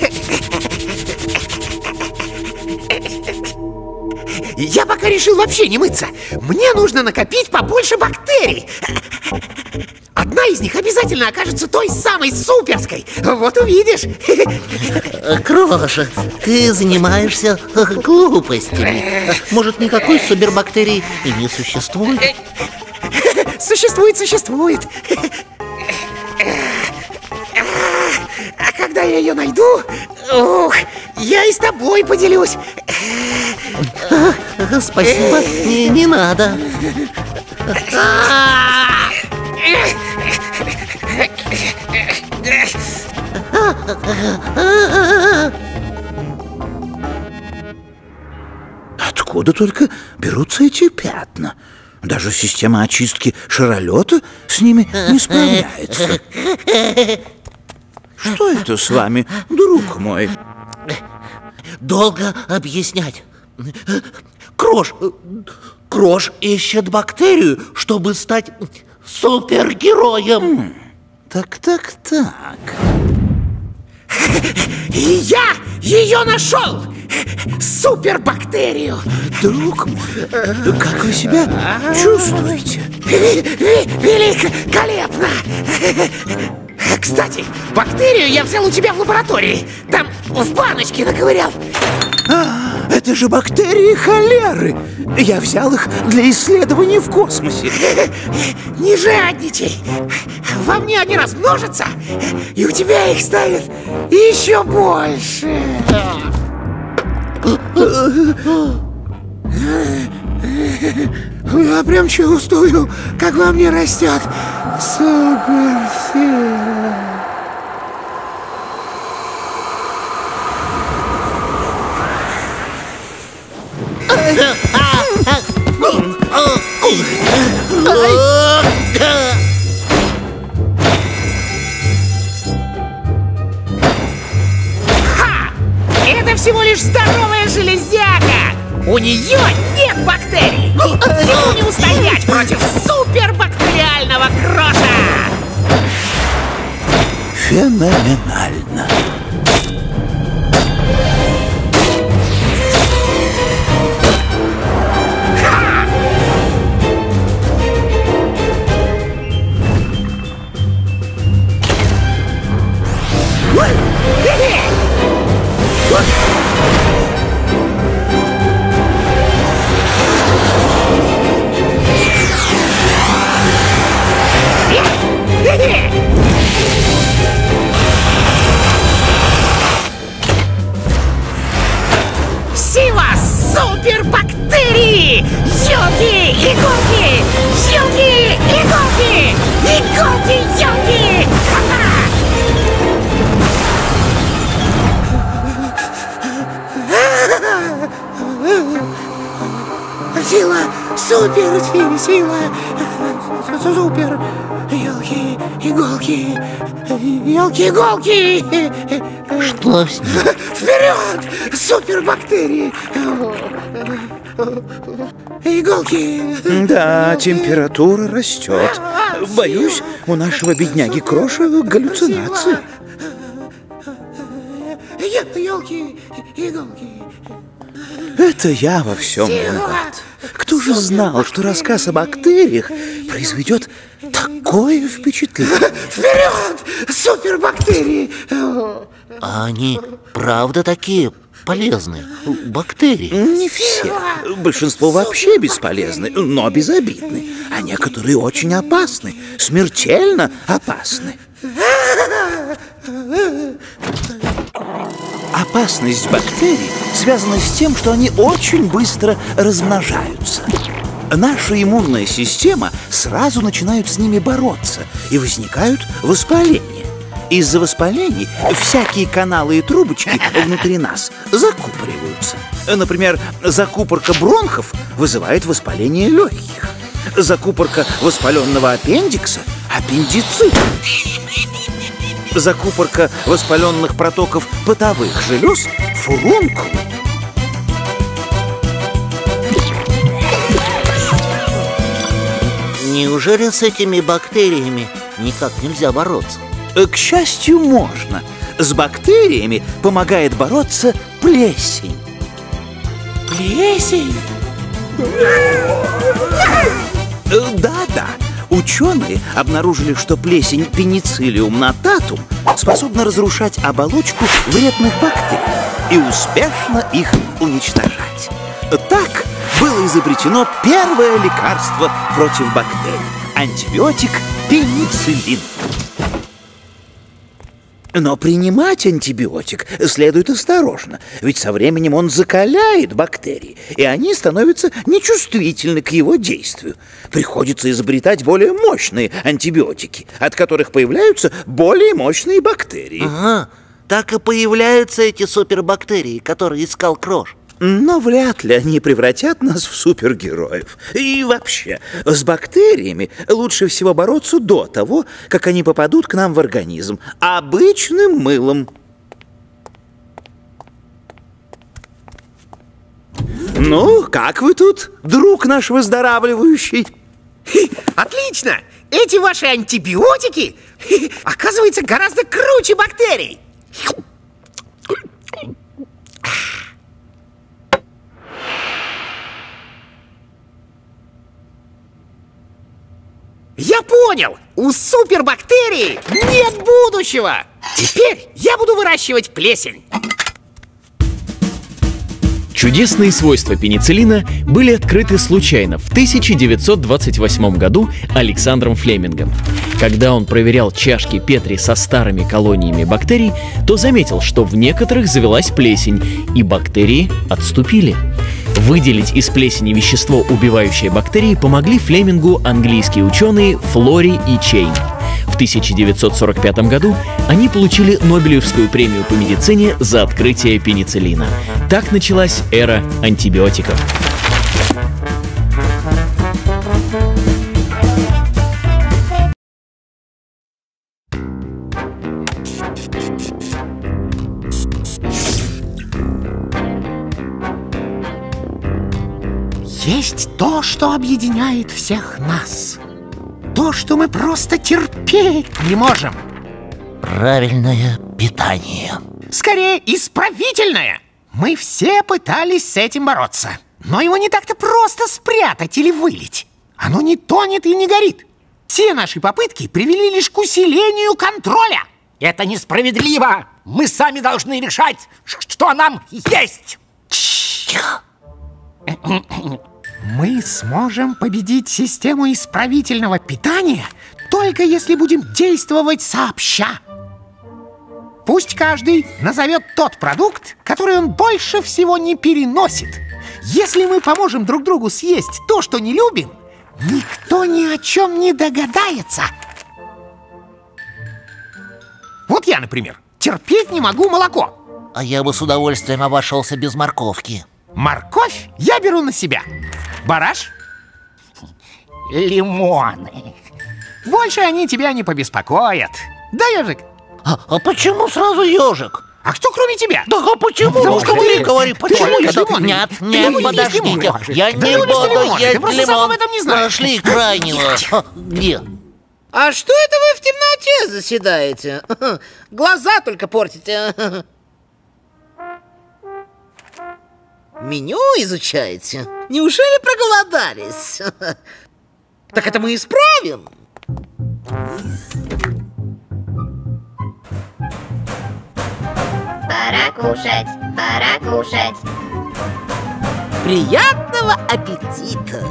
Я пока решил вообще не мыться. Мне нужно накопить побольше бактерий. Одна из них обязательно окажется той самой суперской. Вот увидишь. Кроша, ты занимаешься глупостями. Может, никакой супербактерии и не существует? Существует. А когда я ее найду, я и с тобой поделюсь. Спасибо, не надо. Откуда только берутся эти пятна? Даже система очистки шаролета с ними не справляется. Что это с вами, друг мой? Долго объяснять. Крош ищет бактерию, чтобы стать супергероем. Так. И я ее нашел! Супербактерию! Друг мой, как вы себя чувствуете? Великолепно! Кстати, бактерию я взял у тебя в лаборатории. Там в баночке наковырял. Это же бактерии холеры. Я взял их для исследований в космосе. Не жадничай. Во мне они размножатся, и у тебя их станет еще больше. Я прям чувствую, как во мне растет суперсила. Это всего лишь здоровая железяка! У нее нет бактерий! Ему не устоять против супербактериального Кроша! Феноменально! Сила супербактерии! Елки-иголки! Елки-иголки! Иголки-елки! Сила супер! Супер! Елки-иголки! Елки-иголки! Что с ним? Вперед! Супербактерии! Иголки! Да, температура растет. Боюсь, у нашего бедняги Кроша галлюцинации. Елки, иголки. Это я во всем виноват. Кто же знал, что рассказ о бактериях произведет такое впечатление? Вперед! Супербактерии! А они правда такие полезные? Бактерии? Не все. Большинство вообще бесполезны, но безобидны. А некоторые очень опасны, смертельно опасны. Опасность бактерий связана с тем, что они очень быстро размножаются. Наша иммунная система сразу начинает с ними бороться, и возникают воспаления. Из-за воспалений всякие каналы и трубочки внутри нас закупориваются. Например, закупорка бронхов вызывает воспаление легких. Закупорка воспаленного аппендикса – аппендицит. Закупорка воспаленных протоков потовых желез – фурункул. Неужели с этими бактериями никак нельзя бороться? К счастью, можно. С бактериями помогает бороться плесень. Плесень? Да-да. Ученые обнаружили, что плесень Penicillium notatum способна разрушать оболочку вредных бактерий и успешно их уничтожать. Так было изобретено первое лекарство против бактерий – антибиотик пенициллин. Но принимать антибиотик следует осторожно, ведь со временем он закаляет бактерии, и они становятся нечувствительны к его действию. Приходится изобретать более мощные антибиотики, от которых появляются более мощные бактерии. Ага, так и появляются эти супербактерии, которые искал Крош. Но вряд ли они превратят нас в супергероев. И вообще, с бактериями лучше всего бороться до того, как они попадут к нам в организм, обычным мылом. Ну, как вы тут, друг наш выздоравливающий? Отлично! Эти ваши антибиотики, оказывается, гораздо круче бактерий. Я понял! У супербактерий нет будущего! Теперь я буду выращивать плесень. Чудесные свойства пенициллина были открыты случайно в 1928 году Александром Флемингом. Когда он проверял чашки Петри со старыми колониями бактерий, то заметил, что в некоторых завелась плесень, и бактерии отступили. Выделить из плесени вещество, убивающее бактерии, помогли Флемингу английские ученые Флори и Чейн. В 1945 году они получили Нобелевскую премию по медицине за открытие пенициллина. Так началась эра антибиотиков. Есть то, что объединяет всех нас. То, что мы просто терпеть не можем. Правильное питание. Скорее, исправительное. Мы все пытались с этим бороться. Но его не так-то просто спрятать или вылить. Оно не тонет и не горит. Все наши попытки привели лишь к усилению контроля. Это несправедливо. Мы сами должны решать, что нам есть. Мы сможем победить систему исправительного питания, только если будем действовать сообща. Пусть каждый назовет тот продукт, который он больше всего не переносит. Если мы поможем друг другу съесть то, что не любим, никто ни о чем не догадается. Вот я, например, терпеть не могу молоко. А я бы с удовольствием обошелся без морковки. Морковь я беру на себя. Бараш? Лимоны. Больше они тебя не побеспокоят. Да, ежик? А почему сразу ежик? А кто кроме тебя? Да а почему? Потому что ты говори, почему я так? лимон? Нет, Ты нет, любишь подождите. лимон? Я Ты не любишь буду лимон, ты есть просто сам об лимон. этом не знаешь. Нашли крайнего. Где? А что это вы в темноте заседаете? Глаза только портите. Меню изучаете? Неужели проголодались? Так это мы исправим. Пора кушать, пора кушать. Приятного аппетита!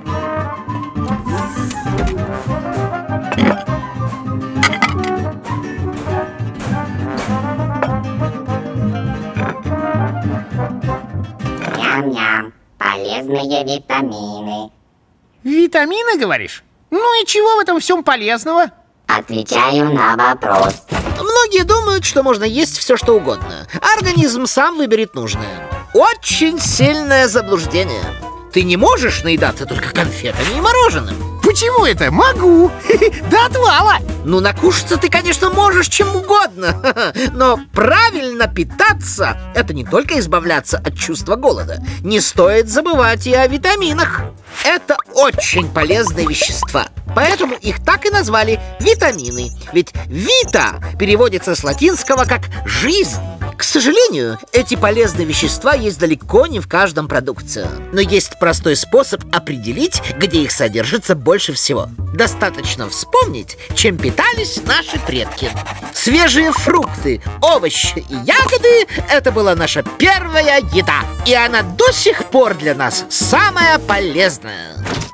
Ням-ням, полезные витамины. Витамины, говоришь? Ну и чего в этом всем полезного? Отвечаю на вопрос. Многие думают, что можно есть все, что угодно. Организм сам выберет нужное. Очень сильное заблуждение. Ты не можешь наедаться только конфетами и мороженым. Почему это? Могу. До отвала. Ну, накушаться ты, конечно, можешь чем угодно. Но правильно питаться – это не только избавляться от чувства голода. Не стоит забывать и о витаминах. Это очень полезные вещества. Поэтому их так и назвали витамины. Ведь «вита» переводится с латинского как «жизнь». К сожалению, эти полезные вещества есть далеко не в каждом продукте. Но есть простой способ определить, где их содержится больше всего. Достаточно вспомнить, чем питались наши предки. Свежие фрукты, овощи и ягоды – это была наша первая еда. И она до сих пор для нас самая полезная.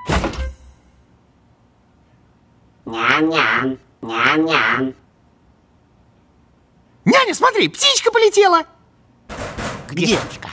Ням-ням, ням-ням. Няня, смотри, птичка полетела. Где? Птичка?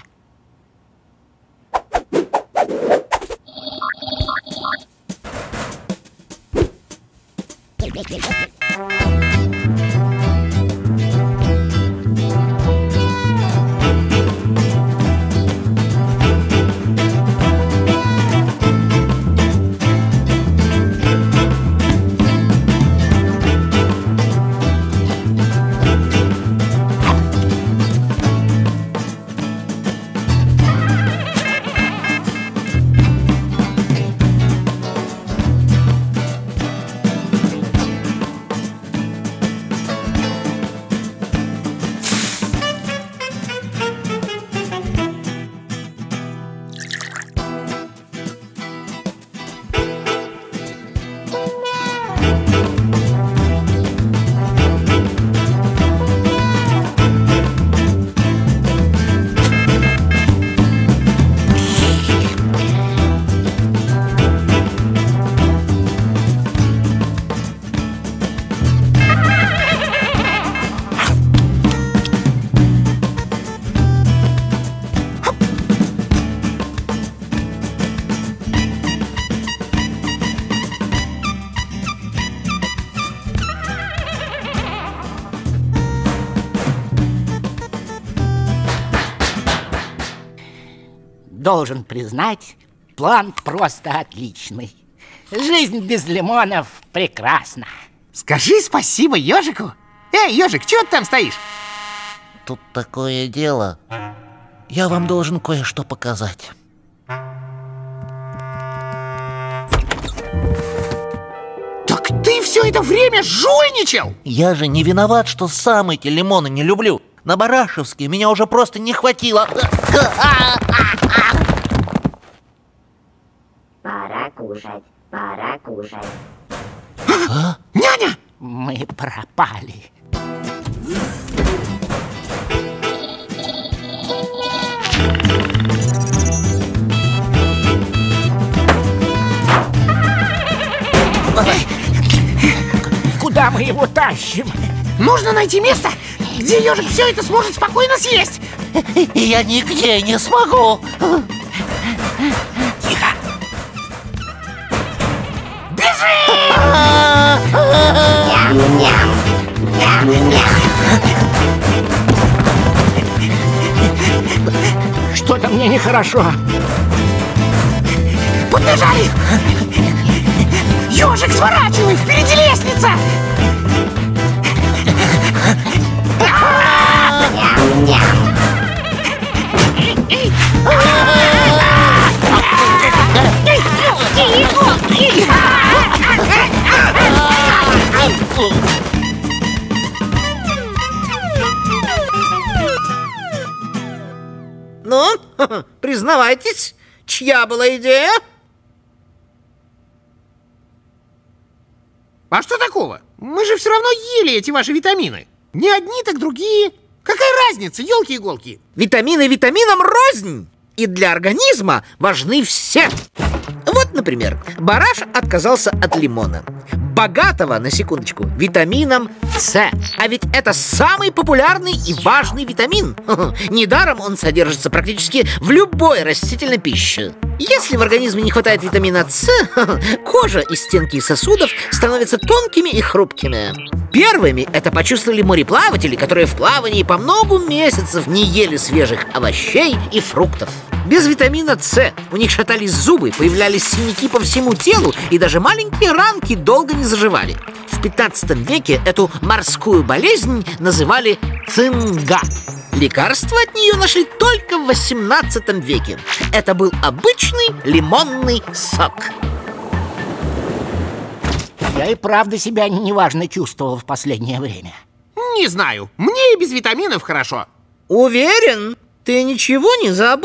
Должен признать, план просто отличный. Жизнь без лимонов прекрасна. Скажи спасибо ежику. Эй, ежик, чего ты там стоишь? Тут такое дело. Я вам должен кое-что показать. Так ты все это время жульничал! Я же не виноват, что сам эти лимоны не люблю. На Барашевске меня уже просто не хватило. Пора кушать, пора кушать. А? Няня! Мы пропали. Куда мы его тащим? Нужно найти место, где ежик все это сможет спокойно съесть. Я нигде не смогу. Тихо. Бежи! Что-то мне нехорошо. Подбежали! Ежик, сворачивай! Впереди лестница! Ну, признавайтесь, чья была идея? А что такого? Мы же все равно ели эти ваши витамины. Не одни, так другие. Какая разница, елки-иголки? Витамины витаминам рознь. И для организма важны все. Вот, например, Бараш отказался от лимона. Богатого, на секундочку, витамином С. А ведь это самый популярный и важный витамин. Недаром он содержится практически в любой растительной пище. Если в организме не хватает витамина С, кожа и стенки сосудов становятся тонкими и хрупкими. Первыми это почувствовали мореплаватели, которые в плавании по много месяцев не ели свежих овощей и фруктов. Без витамина С у них шатались зубы, появлялись синяки по всему телу, и даже маленькие ранки долго не заживали. В 15 веке эту морскую болезнь называли цинга. Лекарства от нее нашли только в 18 веке. Это был обычный лимонный сок. Я и правда себя неважно чувствовал в последнее время. Не знаю, мне и без витаминов хорошо. Уверен? Ты ничего не забыл?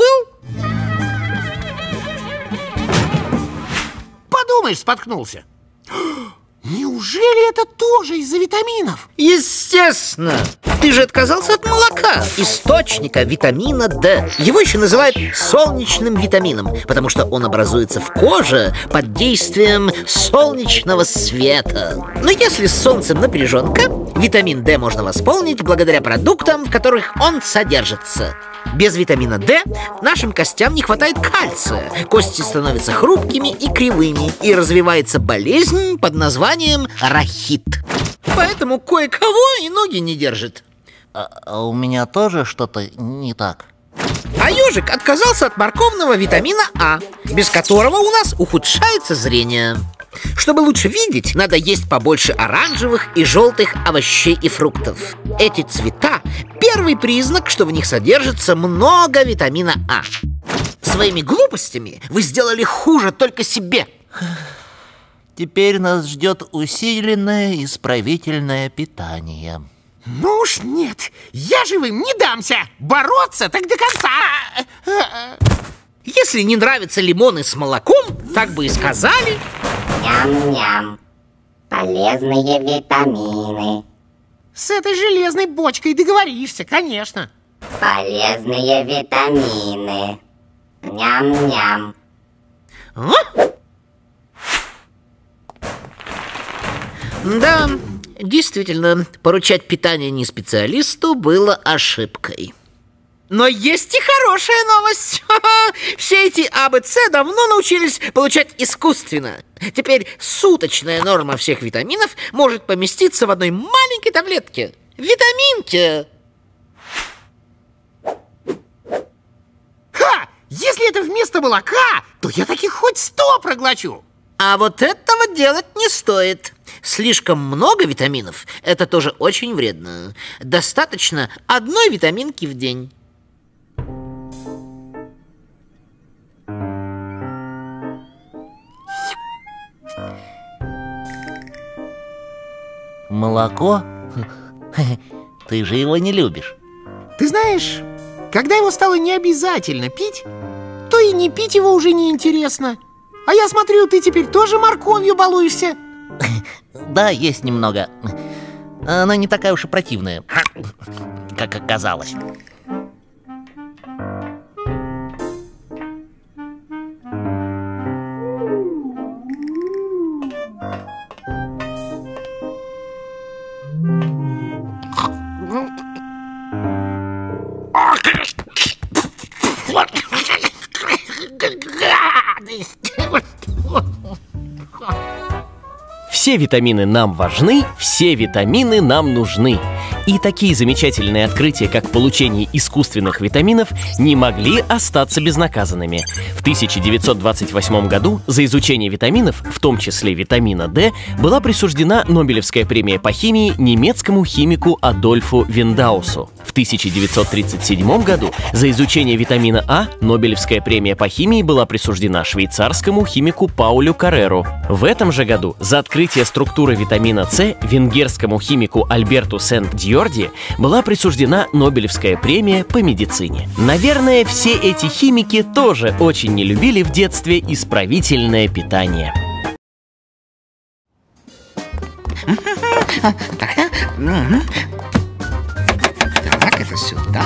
Подумаешь, споткнулся. Неужели это тоже из-за витаминов? Естественно! Ты же отказался от молока, источника витамина D. Его еще называют солнечным витамином, потому что он образуется в коже под действием солнечного света. Но если с солнцем напряженка, витамин D можно восполнить благодаря продуктам, в которых он содержится. Без витамина D нашим костям не хватает кальция. Кости становятся хрупкими и кривыми, и развивается болезнь под названием рахит. Поэтому кое-кого и ноги не держит. А у меня тоже что-то не так. А ежик отказался от морковного витамина А, без которого у нас ухудшается зрение. Чтобы лучше видеть, надо есть побольше оранжевых и желтых овощей и фруктов. Эти цвета – первый признак, что в них содержится много витамина А. Своими глупостями вы сделали хуже только себе. Теперь нас ждет усиленное исправительное питание. Ну уж нет, я живым не дамся. Бороться так до конца. Если не нравятся лимоны с молоком, так бы и сказали. Ням-ням. Полезные витамины. С этой железной бочкой договоришься, конечно. Полезные витамины. Ням-ням. А? Да, действительно, поручать питание не специалисту было ошибкой. Но есть и хорошая новость. Все эти АБЦ давно научились получать искусственно. Теперь суточная норма всех витаминов может поместиться в одной маленькой таблетке. Витаминке. Ха! Если это вместо молока, то я таких хоть 100 проглочу. А вот этого делать не стоит. Слишком много витаминов – это тоже очень вредно. Достаточно одной витаминки в день. Молоко? Ты же его не любишь. Ты знаешь, когда его стало не обязательно пить, то и не пить его уже не интересно. А я смотрю, ты теперь тоже морковью балуешься. Да, есть немного. Она не такая уж и противная, как оказалось. Все витамины нам важны, все витамины нам нужны. И такие замечательные открытия, как получение искусственных витаминов, не могли остаться безнаказанными. В 1928 году за изучение витаминов, в том числе витамина D, была присуждена Нобелевская премия по химии немецкому химику Адольфу Виндаусу. В 1937 году за изучение витамина А Нобелевская премия по химии была присуждена швейцарскому химику Паулю Карреру. В этом же году за открытие структуры витамина С венгерскому химику Альберту Сент-Дьорди была присуждена Нобелевская премия по медицине. Наверное, все эти химики тоже очень не любили в детстве исправительное питание. Так, это сюда.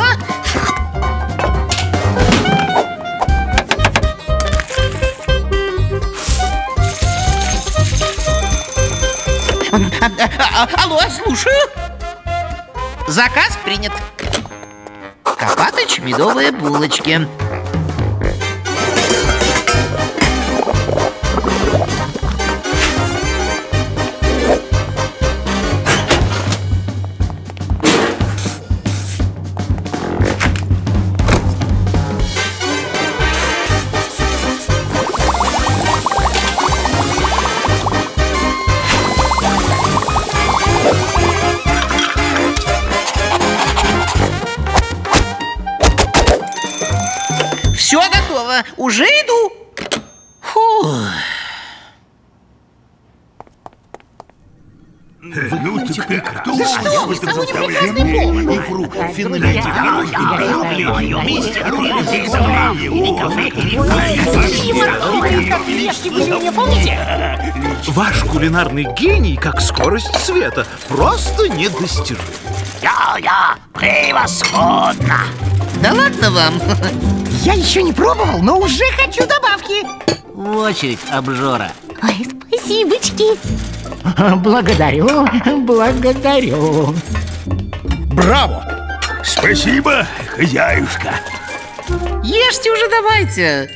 Алло, слушаю. Заказ принят. Копатыч, медовые булочки. Все готово, уже иду. Фу. Ваш кулинарный гений, как скорость света, просто недостижим. Я превосходно. Да ладно вам. Я еще не пробовал, но уже хочу добавки. В очередь, обжора. Ой, спасибочки. Благодарю, благодарю. Браво! Спасибо, хозяюшка. Ешьте уже давайте.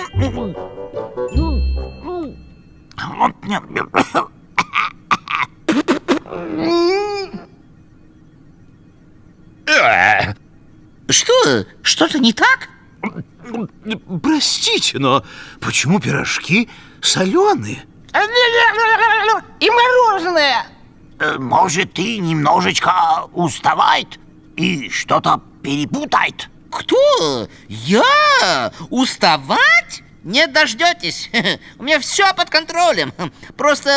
Что? Что-то не так? Простите, но почему пирожки соленые? И мороженое. Может, ты немножечко уставает и что-то перепутает? Кто? Я? Уставать? Не дождетесь. У меня все под контролем. Просто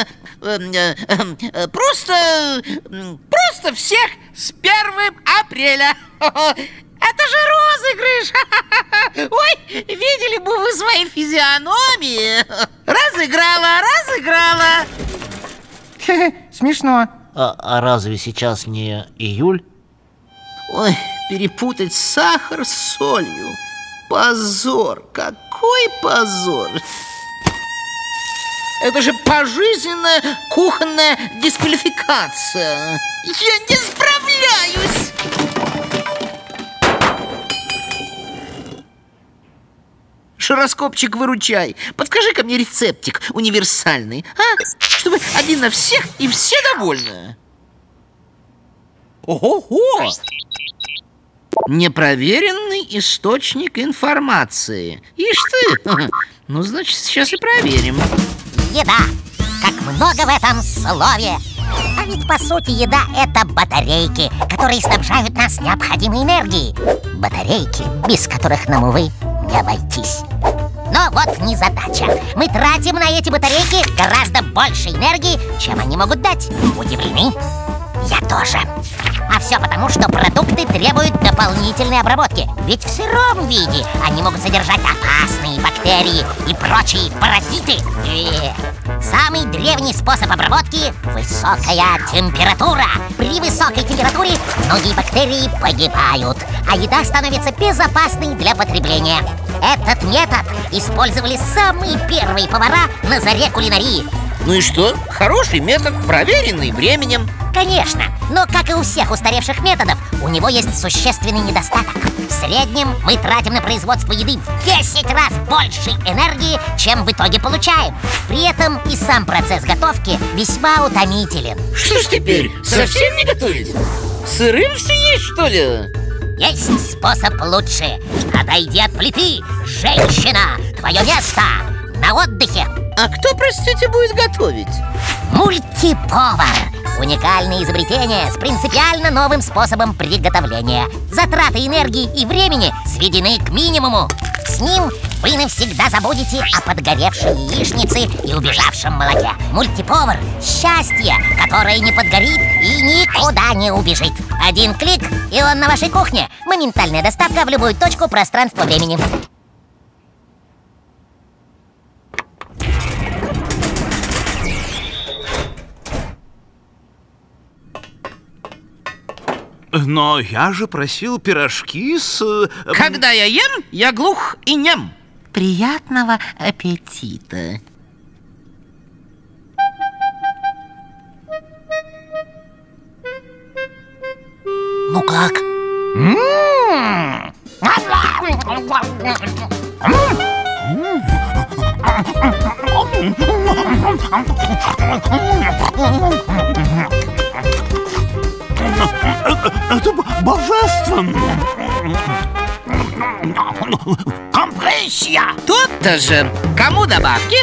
всех с 1 апреля. Это же розыгрыш! Ой, видели бы вы свои физиономии! Разыграла! Смешно. А разве сейчас не июль? Ой, перепутать сахар с солью. Позор! Какой позор! Это же пожизненная кухонная дисквалификация. Я не справляюсь! Широскопчик, выручай. Подскажи-ка мне рецептик универсальный, а? Чтобы один на всех и все довольны. Ого-го! Непроверенный источник информации. Ишь ты! Ну, значит, сейчас и проверим. Еда. Как много в этом слове. А ведь, по сути, еда – это батарейки, которые снабжают нас необходимой энергией. Батарейки, без которых нам, увы, не обойтись. Но вот незадача. Мы тратим на эти батарейки гораздо больше энергии, чем они могут дать. Удивлены? Я тоже. А все потому, что продукты требуют дополнительной обработки. Ведь в сыром виде они могут содержать опасные бактерии и прочие паразиты. Самый древний способ обработки – высокая температура. При высокой температуре многие бактерии погибают, а еда становится безопасной для потребления. Этот метод использовали самые первые повара на заре кулинарии. Ну и что? Хороший метод, проверенный временем. Конечно, но, как и у всех устаревших методов, у него есть существенный недостаток. В среднем мы тратим на производство еды в 10 раз больше энергии, чем в итоге получаем. При этом и сам процесс готовки весьма утомителен. Что ж теперь, совсем не готовить? Сырым все есть, что ли? Есть способ лучше. Отойди от плиты, женщина! Твое место на отдыхе. А кто, простите, будет готовить? Мультиповар. Уникальное изобретение с принципиально новым способом приготовления. Затраты энергии и времени сведены к минимуму. С ним вы навсегда забудете о подгоревшей яичнице и убежавшем молоке. Мультиповар – счастье, которое не подгорит и никуда не убежит. Один клик, и он на вашей кухне. Моментальная доставка в любую точку пространства-времени. Но я же просил пирожки с... Когда я ем, я глух и нем. Приятного аппетита. Ну как? Это божественно! Компрессия! Тут-то же! Кому добавки?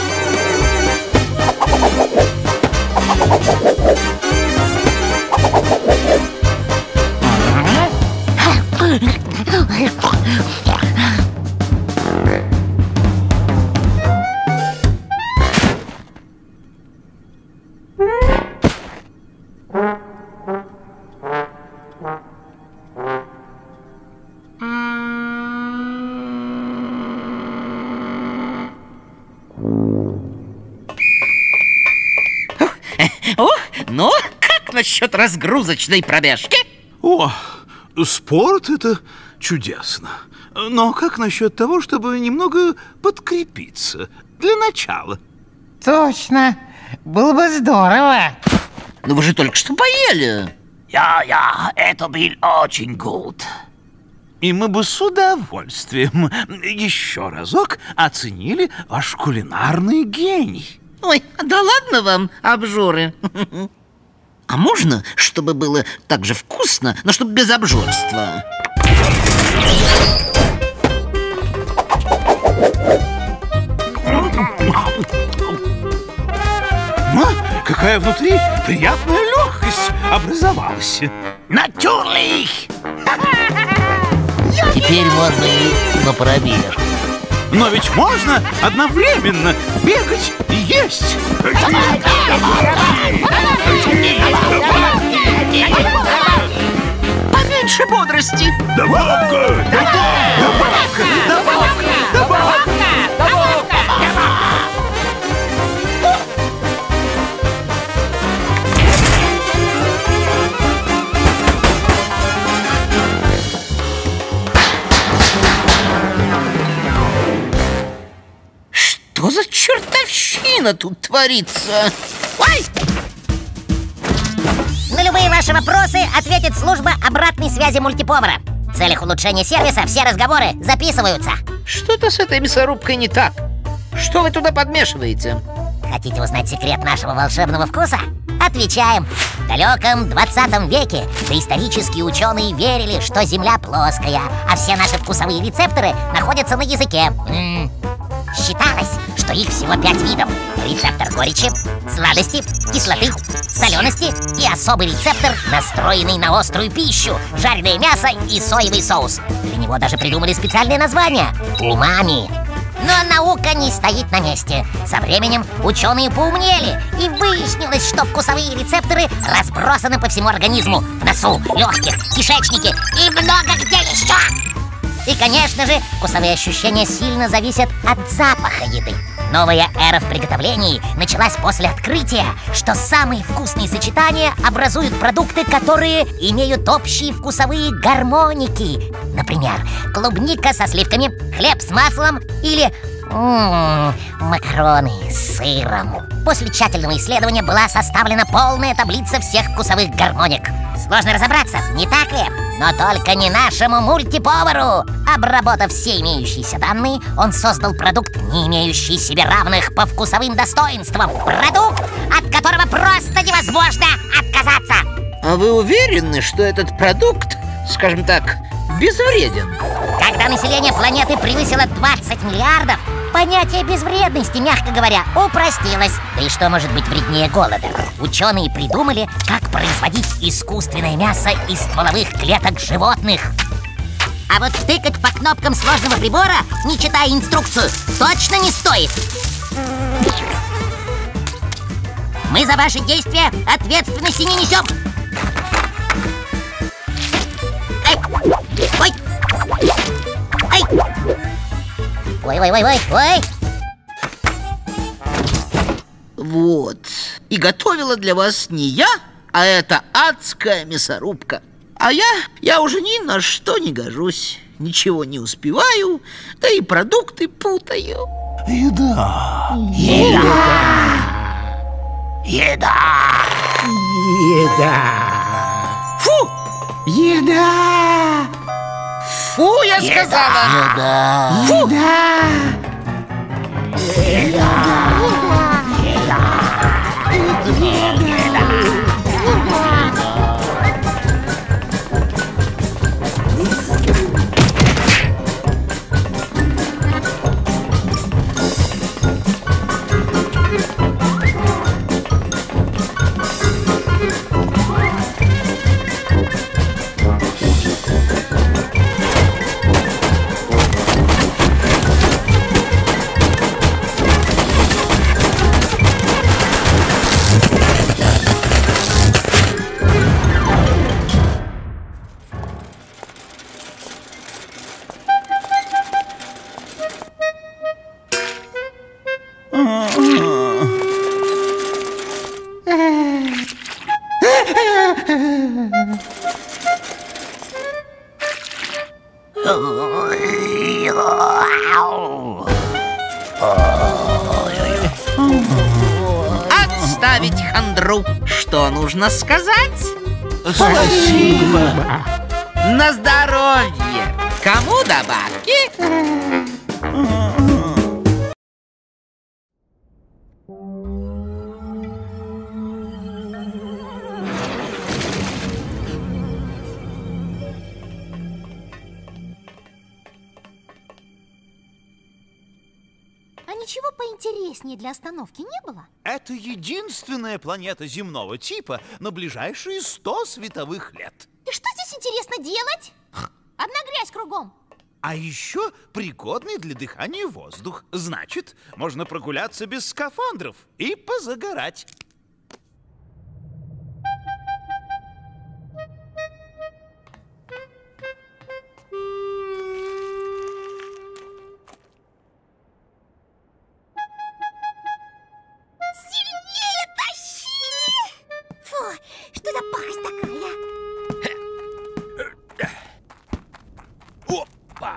Ну, как насчет разгрузочной пробежки? О, спорт — это чудесно. Но как насчет того, чтобы немного подкрепиться для начала? Точно. Было бы здорово. Ну вы же только что поели. Это был очень good. И мы бы с удовольствием еще разок оценили ваш кулинарный гений. Ой, да ладно вам, обжоры. А можно, чтобы было так же вкусно, но чтобы без обжорства? Какая внутри приятная легкость образовалась. Натюрлих! Теперь можно и на пробег. Но ведь можно одновременно бегать и есть. Поменьше бодрости. Добавка! Добавка! Добавка! Добавка! Что за чертовщина тут творится? Ой! На любые ваши вопросы ответит служба обратной связи мультиповара. В целях улучшения сервиса все разговоры записываются. Что-то с этой мясорубкой не так. Что вы туда подмешиваете? Хотите узнать секрет нашего волшебного вкуса? Отвечаем. В далеком 20 веке доисторические ученые верили, что Земля плоская, а все наши вкусовые рецепторы находятся на языке. Считалось, что их всего 5 видов. Рецептор горечи, сладости, кислоты, солености и особый рецептор, настроенный на острую пищу, жареное мясо и соевый соус. Для него даже придумали специальное название – умами. Но наука не стоит на месте. Со временем ученые поумнели, и выяснилось, что вкусовые рецепторы разбросаны по всему организму. В носу, легких, кишечнике и много где еще. И, конечно же, вкусовые ощущения сильно зависят от запаха еды. Новая эра в приготовлении началась после открытия, что самые вкусные сочетания образуют продукты, которые имеют общие вкусовые гармоники. Например, клубника со сливками, хлеб с маслом или макароны с сыром. После тщательного исследования была составлена полная таблица всех вкусовых гармоник. Сложно разобраться, не так ли? Но только не нашему мультиповару. Обработав все имеющиеся данные, он создал продукт, не имеющий себе равных по вкусовым достоинствам. Продукт, от которого просто невозможно отказаться. А вы уверены, что этот продукт, скажем так, безвреден? Когда население планеты превысило 20 миллиардов, понятие безвредности, мягко говоря, упростилось. Да и что может быть вреднее голода? Ученые придумали, как производить искусственное мясо из стволовых клеток животных. А вот втыкать по кнопкам сложного прибора, не читая инструкцию, точно не стоит. Мы за ваши действия ответственности не несем. Ой! Ой! Ой! Вот. И готовила для вас не я, а эта адская мясорубка. А я уже ни на что не гожусь. Ничего не успеваю, да и продукты путаю. Еда. Фу! Еда! Фу, я сказала! Фу! Отставить хандру. Что нужно сказать? Спасибо. На здоровье. Кому добавки? А ничего поинтереснее для остановки не было? Это единственная планета земного типа на ближайшие 100 световых лет. И что здесь интересно делать? Одна грязь кругом. А еще пригодный для дыхания воздух. Значит, можно прогуляться без скафандров и позагорать. Сильнее тащи! Фу, что за пакость такая? Опа!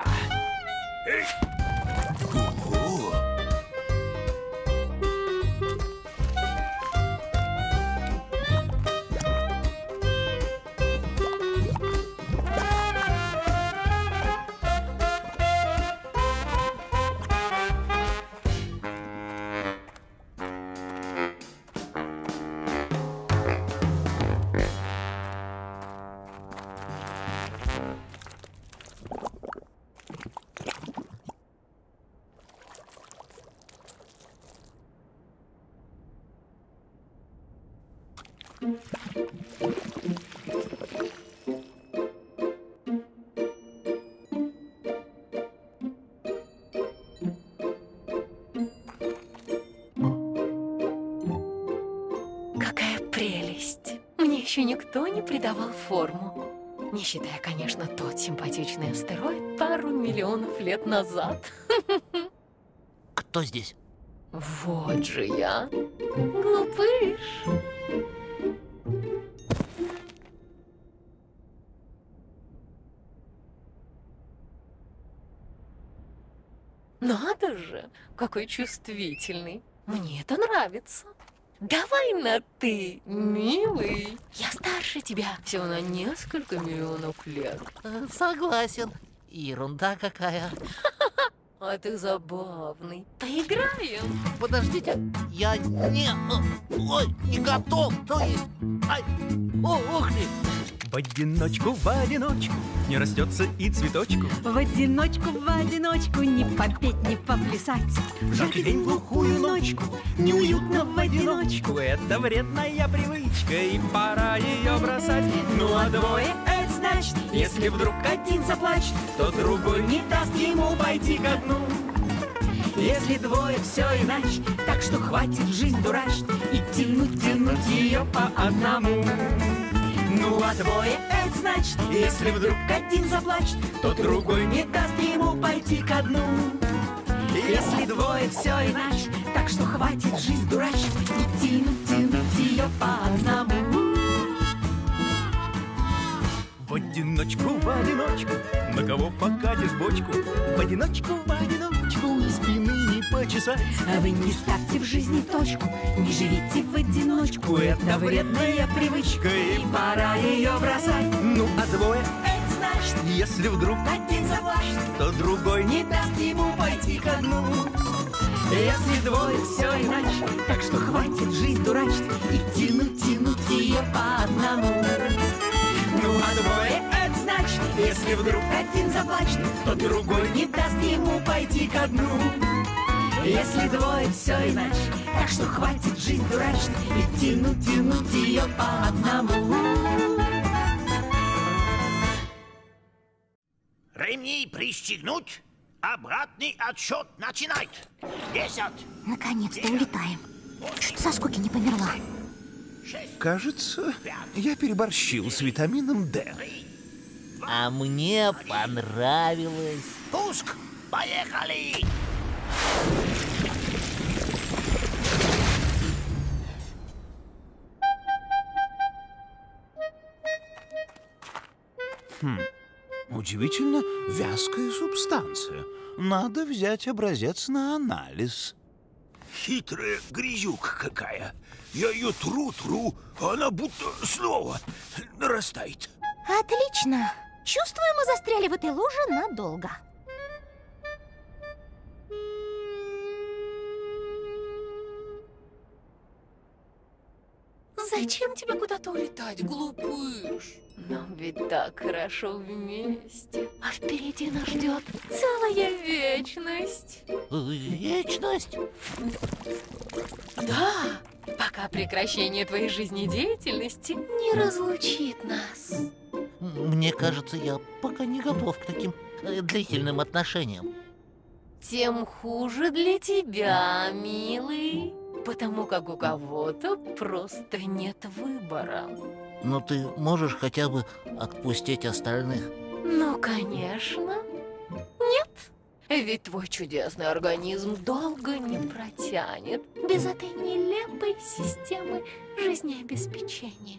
Какая прелесть! Мне еще никто не придавал форму. Не считая, конечно, тот симпатичный астероид пару миллионов лет назад. Кто здесь? Вот же я, глупыш. Надо же, какой чувствительный. Мне это нравится. Давай на «ты», милый. Я старше тебя всего на несколько миллионов лет. Согласен. Ерунда какая. А ты забавный. Поиграем? Подождите, я не... Ой, не готов, то есть... Ай, ох ты! В одиночку, не растется и цветочку. В одиночку, не попеть, не поплясать. В жаркий день, глухую ночку, неуютно в одиночку. Это вредная привычка, и пора ее бросать. Ну а двое — это значит, если вдруг один заплачет, то другой не даст ему пойти ко дну. Если двое, все иначе, так что хватит жизнь дурачить и тянуть ее по одному. Ну а двое — это значит, если вдруг один заплачет, то другой не даст ему пойти ко дну. Если двое, все иначе, так что хватит жизнь дурачить и тянуть ее по одному. В одиночку, на кого покатишь бочку? В одиночку, и спины не почесать. А вы не ставьте в жизни точку, не живите в одиночку. Это вредная привычка, и пора ее бросать. Ну а двое — это значит, если вдруг один заплачет, то другой не даст ему пойти ко дну. Если двое, все иначе, так что хватит жизнь дурачить и тянуть ее по одному. Ну а двое — это значит, если вдруг один заплачет, то другой не даст ему пойти ко дну. Если двое, все иначе, так что хватит жизнь дурачить и тянуть ее по одному. Ремни пристегнуть, обратный отсчет начинать. 10. Наконец-то улетаем. Чуть со скуки не померла. Кажется, я переборщил с витамином D. А мне понравилось. Пуск! Поехали! удивительно вязкая субстанция. Надо взять образец на анализ. Хитрая грязюка какая. Я ее тру, а она будто снова нарастает. Отлично. Чувствую, мы застряли в этой луже надолго. Зачем тебе куда-то улетать, глупыш? Нам ведь так хорошо вместе. А впереди нас ждет целая вечность. Вечность? Да, пока прекращение твоей жизнедеятельности не разлучит нас. Мне кажется, я пока не готов к таким длительным отношениям. Тем хуже для тебя, милый. Потому как у кого-то просто нет выбора. Но ты можешь хотя бы отпустить остальных? Ну, конечно. Нет. Ведь твой чудесный организм долго не протянет без этой нелепой системы жизнеобеспечения.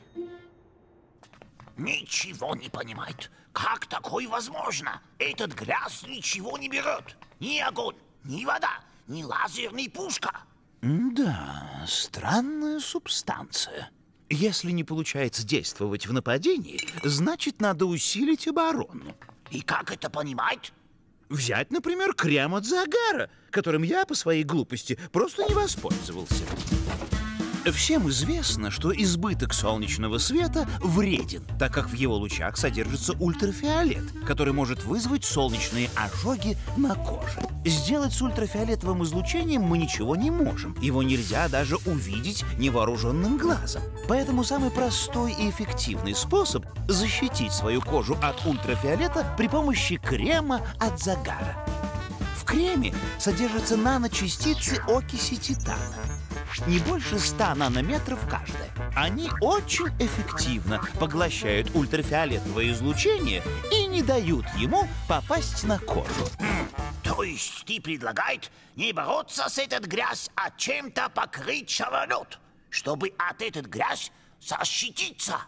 Ничего не понимает. Как такое возможно? Этот грязь ничего не берет. Ни огонь, ни вода, ни лазерная пушка. Да, странная субстанция. Если не получается действовать в нападении, значит, надо усилить оборону. И как это понимать? Взять, например, крем от загара, которым я по своей глупости просто не воспользовался. Всем известно, что избыток солнечного света вреден, так как в его лучах содержится ультрафиолет, который может вызвать солнечные ожоги на коже. Сделать с ультрафиолетовым излучением мы ничего не можем. Его нельзя даже увидеть невооруженным глазом. Поэтому самый простой и эффективный способ защитить свою кожу от ультрафиолета при помощи крема от загара. В креме содержатся наночастицы окиси титана. Не больше 100 нанометров каждая. Они очень эффективно поглощают ультрафиолетовое излучение и не дают ему попасть на кожу. То есть ты предлагаешь не бороться с этой грязью, а чем-то покрыть шаранут, чтобы от этой грязи защититься?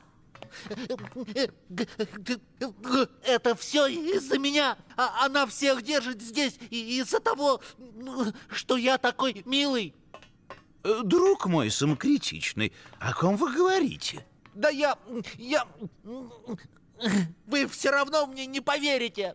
Это все из-за меня. Она всех держит здесь из-за того, что я такой милый. Друг мой самокритичный, о ком вы говорите? Да я... Вы все равно мне не поверите.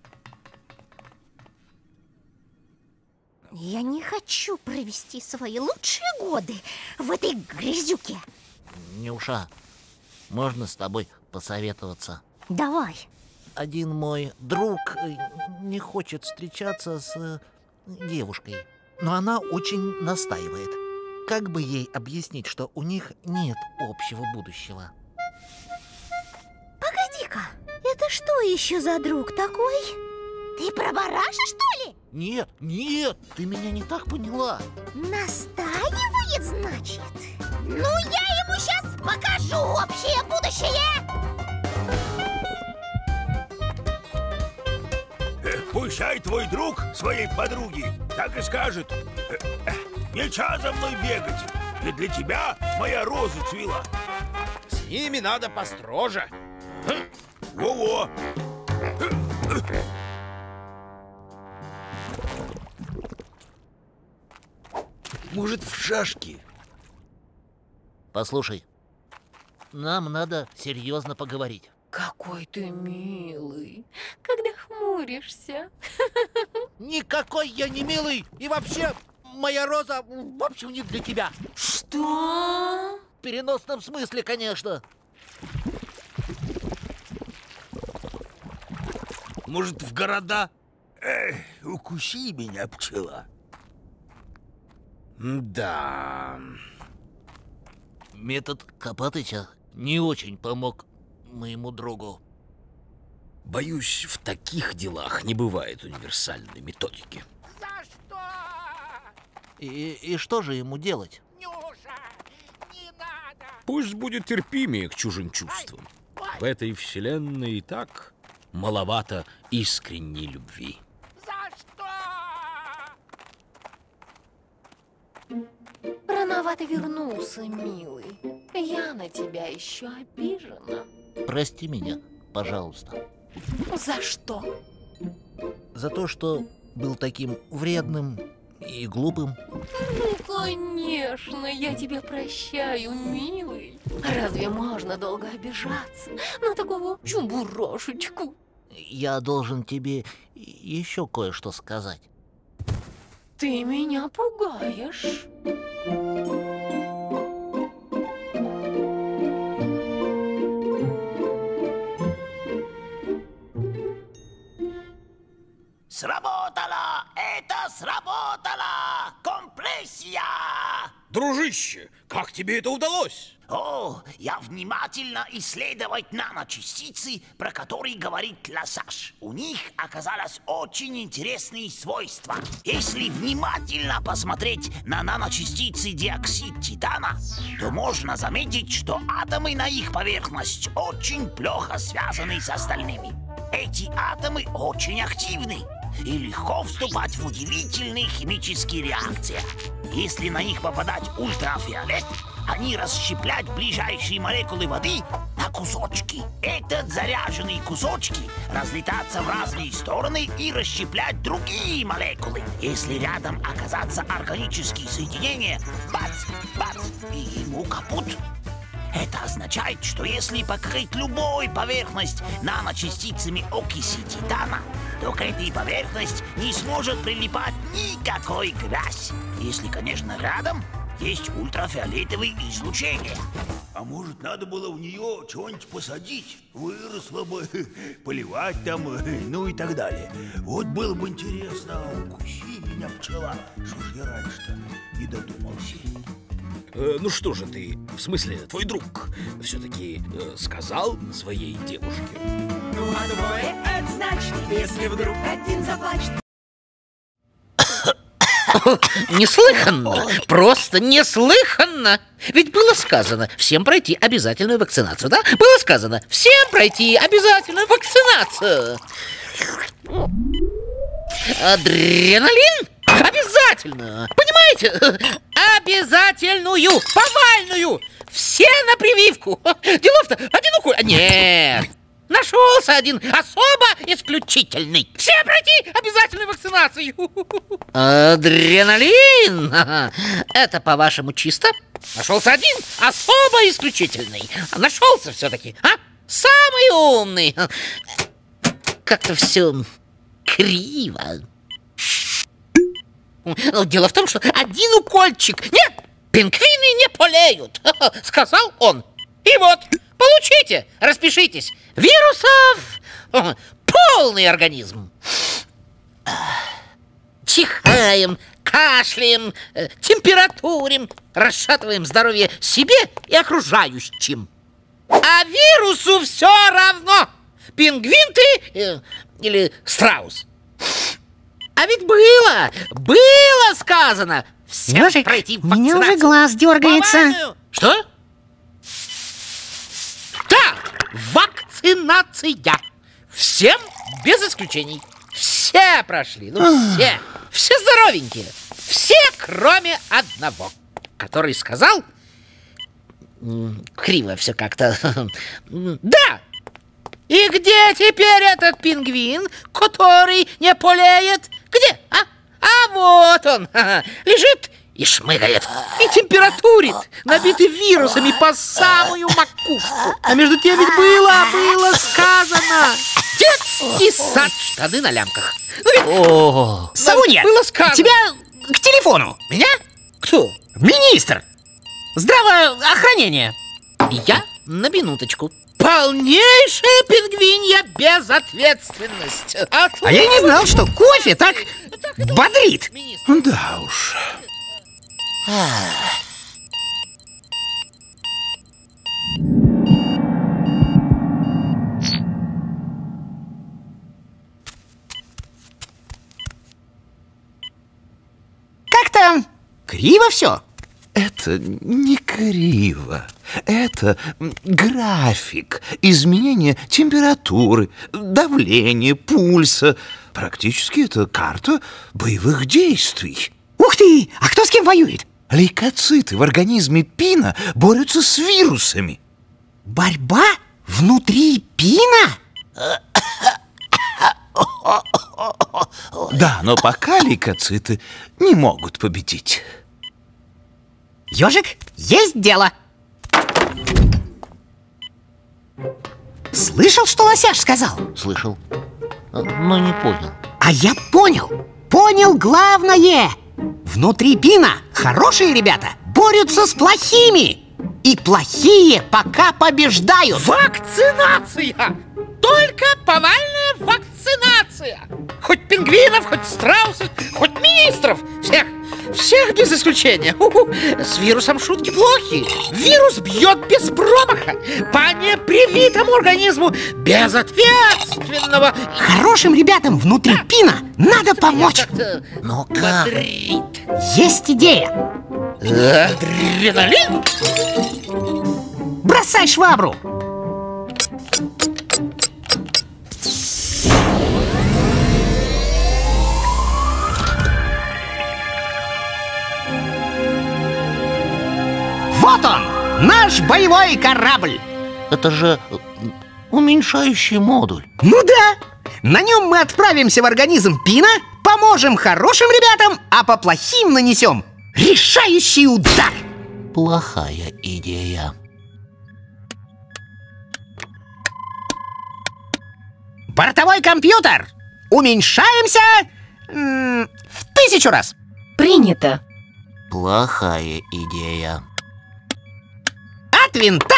Я не хочу провести свои лучшие годы в этой грязюке. Нюша, можно с тобой посоветоваться? Давай. Один мой друг не хочет встречаться с девушкой, но она очень настаивает. Как бы ей объяснить, что у них нет общего будущего? Погоди-ка, это что еще за друг такой? Ты про Бараша, что ли? Нет, ты меня не так поняла. Настаивает, значит? Ну, я ему сейчас покажу общее будущее! Пущай твой друг своей подруге так и скажет: нечего за мной бегать, и для тебя моя роза цвела. С ними надо построже. Во-во! Может, в шашки? Послушай, нам надо серьезно поговорить. Какой ты милый, когда хмуришься. Никакой я не милый. И вообще, моя роза в общем не для тебя. Что? В переносном смысле, конечно. Может, в города? Укуси меня, пчела. Да. Метод Копатыча не очень помог моему другу. Боюсь, в таких делах не бывает универсальной методики. За что? И что же ему делать? Нюша, не надо! Пусть будет терпимее к чужим чувствам. В этой вселенной и так маловато искренней любви. За что? Рановато вернулся, милый. Я на тебя еще обижена. Прости меня, пожалуйста. За что? За то, что был таким вредным и глупым. Ну, конечно, я тебя прощаю, милый. Разве можно долго обижаться на такого чебурашечку? Я должен тебе еще кое-что сказать. Ты меня пугаешь. Сработало! Это сработало! Компрессия! Дружище, как тебе это удалось? О, я внимательно исследовать наночастицы, про которые говорит Ласаж. У них оказалось очень интересные свойства. Если внимательно посмотреть на наночастицы диоксид титана, то можно заметить, что атомы на их поверхности очень плохо связаны с остальными. Эти атомы очень активны и легко вступать в удивительные химические реакции. Если на них попадать ультрафиолет, они расщеплять ближайшие молекулы воды на кусочки. Этот заряженные кусочки разлетаться в разные стороны и расщеплять другие молекулы. Если рядом оказаться органические соединения, бац, бац, и ему капут. Это означает, что если покрыть любую поверхность наночастицами окиси титана, то к этой поверхности не сможет прилипать никакой грязь. Если, конечно, рядом есть ультрафиолетовое излучение. А может, надо было в нее чего-нибудь посадить? Выросло бы, поливать там, ну и так далее. Вот было бы интересно, укуси меня пчела. Что ж я раньше-то не додумался? Ну что же ты, в смысле, твой друг, все-таки сказал своей девушке? Ну а двое это значит, если вдруг один заплачет. Неслыханно, просто неслыханно. Ведь было сказано всем пройти обязательную вакцинацию, да? Было сказано всем пройти обязательную вакцинацию. Адреналин? Обязательно! Понимаете? Обязательную! Повальную! Все на прививку! Делов-то один укол... Нет! Нашелся один особо исключительный. Все пройти обязательную вакцинацию. Адреналин? Это, по-вашему, чисто? Нашелся один особо исключительный. Нашелся все-таки, а? Самый умный. Как-то все криво. Дело в том, что один укольчик... Нет, пингвины не болеют, сказал он. И вот, получите, распишитесь. Вирусов полный организм. Чихаем, кашляем, температурим, расшатываем здоровье себе и окружающим. А вирусу все равно, пингвин ты или страус. А ведь было сказано всем пройти вакцинацию. Мне уже глаз дергается. Повальную. Что? Да, вакцинация. Всем без исключений. Все прошли, ну все. Все здоровенькие. Все, кроме одного, который сказал... Криво все как-то. Да! И где теперь этот пингвин, который не болеет? Где? А вот он, лежит и шмыгает, и температурит, набитый вирусами по самую макушку. А между тем ведь было сказано: детский сад, штаны на лямках. Ну ведь, Савунья, было сказано. тебя к телефону. Меня? Кто? Министр здравоохранения. Я на минуточку. Полнейшая пингвинья безответственность. А я не знал, что кофе так бодрит. Да уж. Как там? Криво все? Это не криво. Это график изменения температуры, давления, пульса. Практически это карта боевых действий. Ух ты! А кто с кем воюет? Лейкоциты в организме пина борются с вирусами. Борьба внутри пина? Да, но пока лейкоциты не могут победить. Ёжик, есть дело. Слышал, что Лосяш сказал? Слышал, но не понял. А я понял. Понял главное. Внутри Пина хорошие ребята борются с плохими. И плохие пока побеждают. Вакцинация! Только повальная вакцинация! Хоть пингвинов, хоть страусов, хоть министров. Всех без исключения. С вирусом шутки плохи. Вирус бьет без промаха по непривитому организму безответственного. Хорошим ребятам внутри Пина надо помочь. Но как? Есть идея. Адреналин? Бросай швабру. Вот он, наш боевой корабль. Это же уменьшающий модуль. Ну да, на нем мы отправимся в организм Пина, поможем хорошим ребятам, а по плохим нанесем решающий удар. Плохая идея. Бортовой компьютер, уменьшаемся в 1000 раз. Принято. Плохая идея. От винта.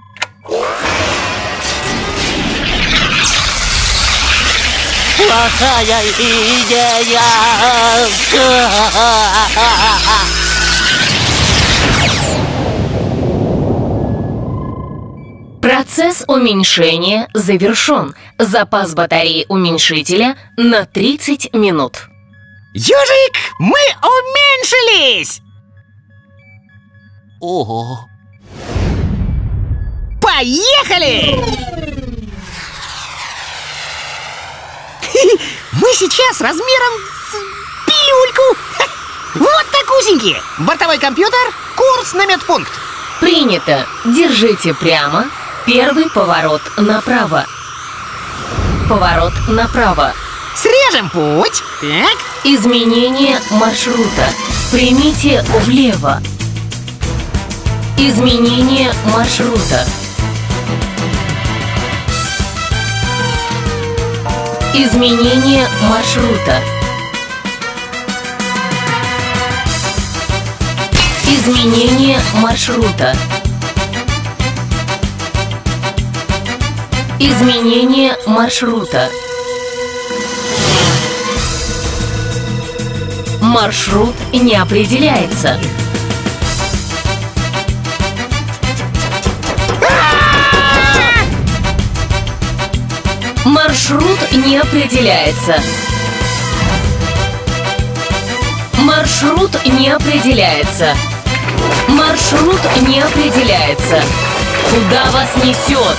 Плохая идея. Процесс уменьшения завершен. Запас батареи уменьшителя на 30 минут. Ёжик, мы уменьшились! Ого! Поехали! Мы сейчас размером с пилюльку. Вот так узенькие. Бортовой компьютер, курс на медпункт. Принято. Держите прямо. Первый поворот направо. Поворот направо. Срежем путь. Так. Изменение маршрута. Примите влево. Изменение маршрута. Изменение маршрута. Изменение маршрута. Изменение маршрута. Маршрут не определяется. Маршрут не определяется. Маршрут не определяется. Маршрут не определяется. Куда вас несет?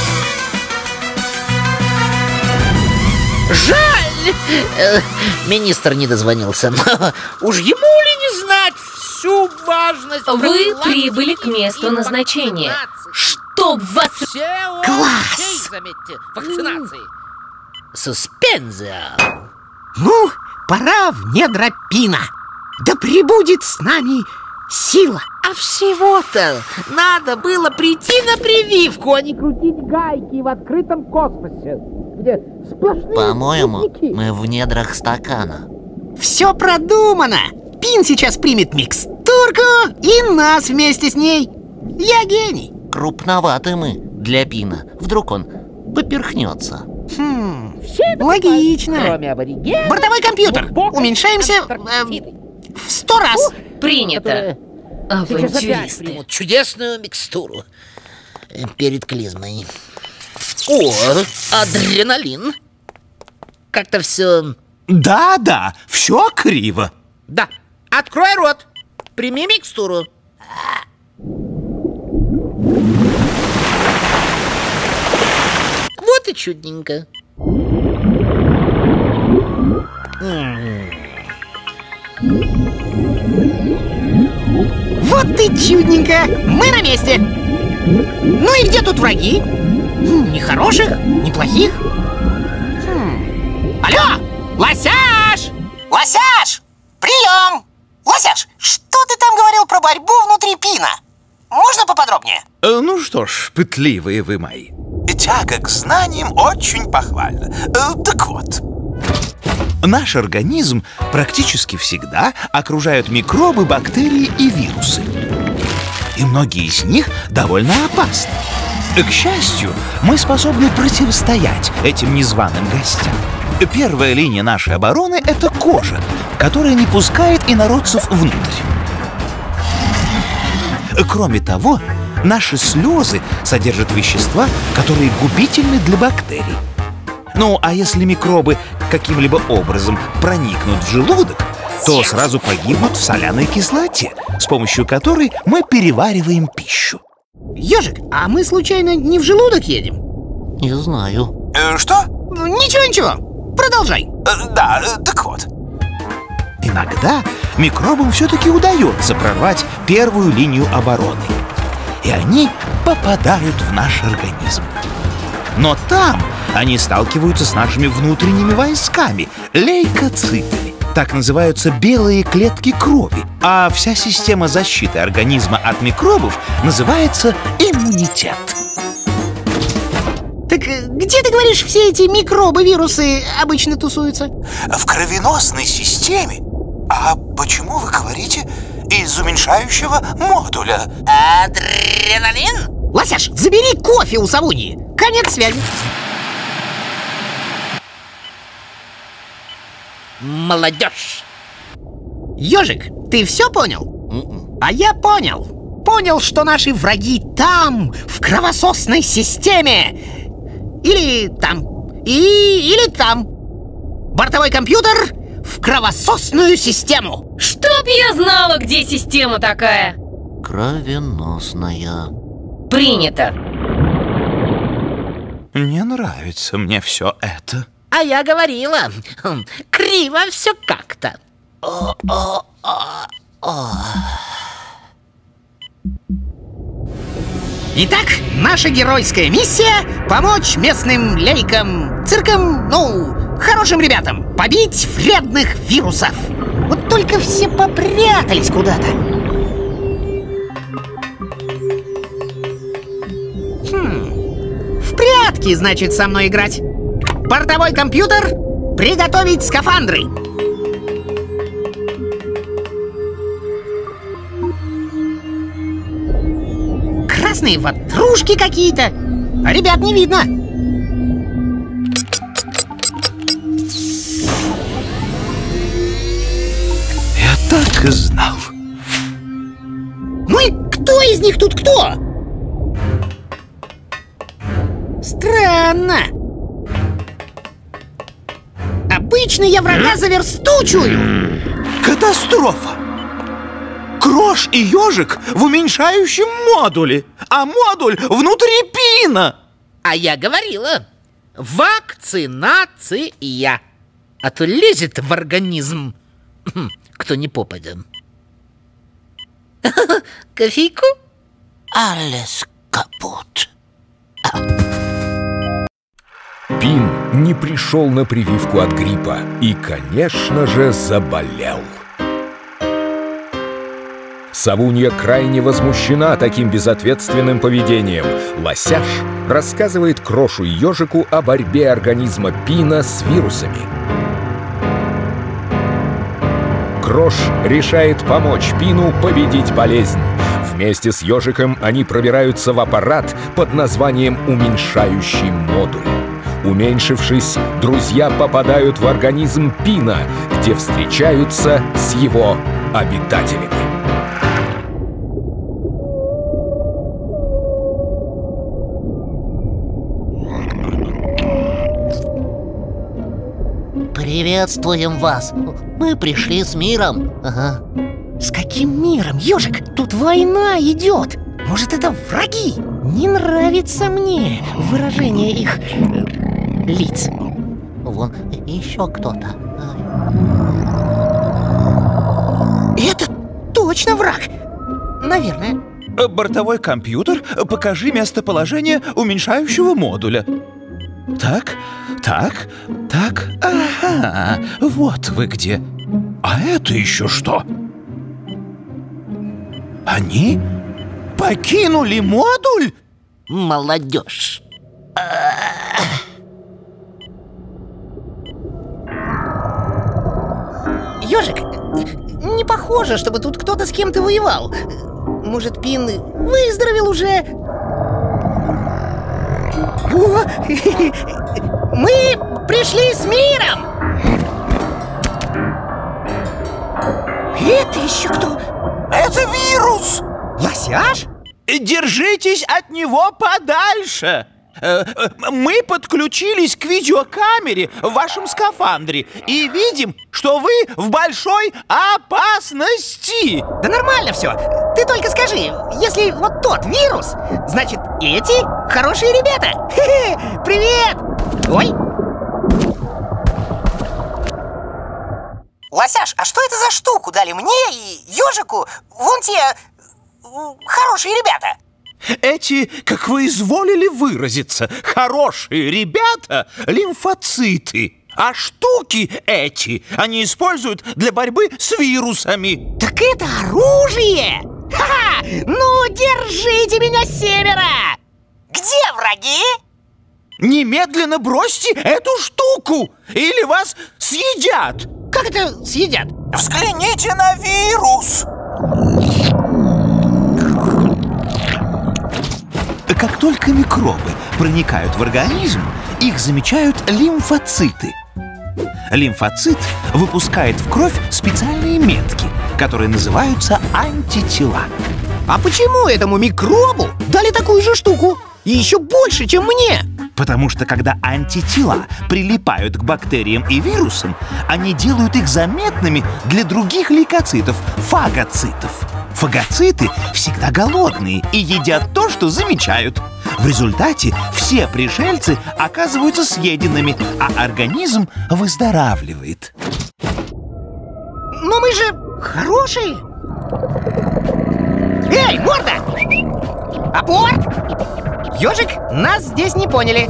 Жаль! Министр не дозвонился. Уж ему ли не знать всю важность? Вы прибыли к месту назначения. Чтоб вас... Класс! Заметьте, вакцинации. Суспензия. Ну, пора в недра Пина. Да пребудет с нами сила. А всего-то надо было прийти на прививку, а не крутить гайки в открытом космосе, где сплошные... По-моему, мы в недрах стакана. Все продумано. Пин сейчас примет микстурку и нас вместе с ней. Я гений. Крупноваты мы для Пина. Вдруг он поперхнется. Логично. Кроме аборигенов. Бортовой компьютер. Уменьшаемся в 100 раз. Принято. Сейчас опять Авантюристы. примут чудесную микстуру перед клизмой. О, адреналин. Как-то все... Да, все криво. Да, открой рот. Прими микстуру. Вот и чудненько. Вот и чудненько. Мы на месте. Ну и где тут враги? Нехороших? Неплохих? Алло! Лосяш! Лосяш! Прием! Лосяш, что ты там говорил про борьбу внутри пина? Можно поподробнее? Ну что ж, пытливые вы мои. Тяга к знаниям очень похвальна. Так вот, наш организм практически всегда окружают микробы, бактерии и вирусы. И многие из них довольно опасны. К счастью, мы способны противостоять этим незваным гостям. Первая линия нашей обороны – это кожа, которая не пускает инородцев внутрь. Кроме того, наши слезы содержат вещества, которые губительны для бактерий. Ну, а если микробы каким-либо образом проникнут в желудок, то сразу погибнут в соляной кислоте, с помощью которой мы перевариваем пищу. Ежик, а мы случайно не в желудок едем? Не знаю. Что? Ничего. Продолжай. Да, так вот. Иногда микробам все-таки удается прорвать первую линию обороны, и они попадают в наш организм. Но там они сталкиваются с нашими внутренними войсками – лейкоцитами. Так называются белые клетки крови. А вся система защиты организма от микробов называется иммунитет. Так где, ты говоришь, все эти микробы, вирусы обычно тусуются? В кровеносной системе. А почему вы говорите из уменьшающего модуля? Адреналин? Лосяш, забери кофе у Савуньи. Конец связи. Молодежь. Ежик, ты все понял? А я понял. Понял, что наши враги там, в кровососной системе. Или там. Или там. Бортовой компьютер в кровососную систему. Чтоб я знала, где система такая. Кровеносная. Принято. Не нравится мне все это. А я говорила, криво все как-то. Итак, наша геройская миссия — помочь местным лейкам, циркам, хорошим ребятам побить вредных вирусов. Вот только все попрятались куда-то. В прятки, значит, со мной играть. Бортовой компьютер, приготовить скафандры. Красные ватрушки какие-то. А ребят не видно. Я так и знал. Ну и кто из них тут кто? Странно. Обычно я врага за версту чую. Катастрофа! Крош и ежик в уменьшающем модуле, а модуль внутри пина. А я говорила, вакцинация. А то лезет в организм кто не попадет. Кофейку? Алес капут. Пин не пришел на прививку от гриппа и, конечно же, заболел. Савунья крайне возмущена таким безответственным поведением. Лосяш рассказывает Крошу и ежику о борьбе организма Пина с вирусами. Крош решает помочь Пину победить болезнь. Вместе с ежиком они пробираются в аппарат под названием «Уменьшающий модуль». Уменьшившись, друзья попадают в организм Пина, где встречаются с его обитателями. Приветствуем вас. Мы пришли с миром. Ага. С каким миром, ежик? Тут война идет. Может, это враги? Не нравится мне выражение их лиц. Вон еще кто-то. Это точно враг. Наверное. Бортовой компьютер покажи местоположение уменьшающего модуля. Так, так, так, ага, вот вы где. А это еще что? Они покинули модуль? Молодежь. Ежик, не похоже, чтобы тут кто-то с кем-то воевал. Может, Пин выздоровел уже? О, мы пришли с миром! Это еще кто? Это вирус! Лосяш? Держитесь от него подальше! Мы подключились к видеокамере в вашем скафандре и видим, что вы в большой опасности. Да нормально все. Ты только скажи, если вот тот вирус, значит, эти хорошие ребята. Привет! Ой! Лосяш, а что это за штуку дали мне и ежику вон те хорошие ребята? Эти, как вы изволили выразиться, хорошие ребята — лимфоциты. А штуки эти они используют для борьбы с вирусами. Так это оружие! Ха-ха! Ну, держите меня, семеро! Где враги? Немедленно бросьте эту штуку, или вас съедят. Как это съедят? Взгляните на вирус. Как только микробы проникают в организм, их замечают лимфоциты. Лимфоцит выпускает в кровь специальные метки, которые называются антитела. А почему этому микробу дали такую же штуку? И еще больше, чем мне? Потому что когда антитела прилипают к бактериям и вирусам, они делают их заметными для других лейкоцитов, фагоцитов. Фагоциты всегда голодные и едят то, что замечают. В результате все пришельцы оказываются съеденными, а организм выздоравливает. Но мы же хорошие. Эй, морда! Апорт! Ежик, нас здесь не поняли.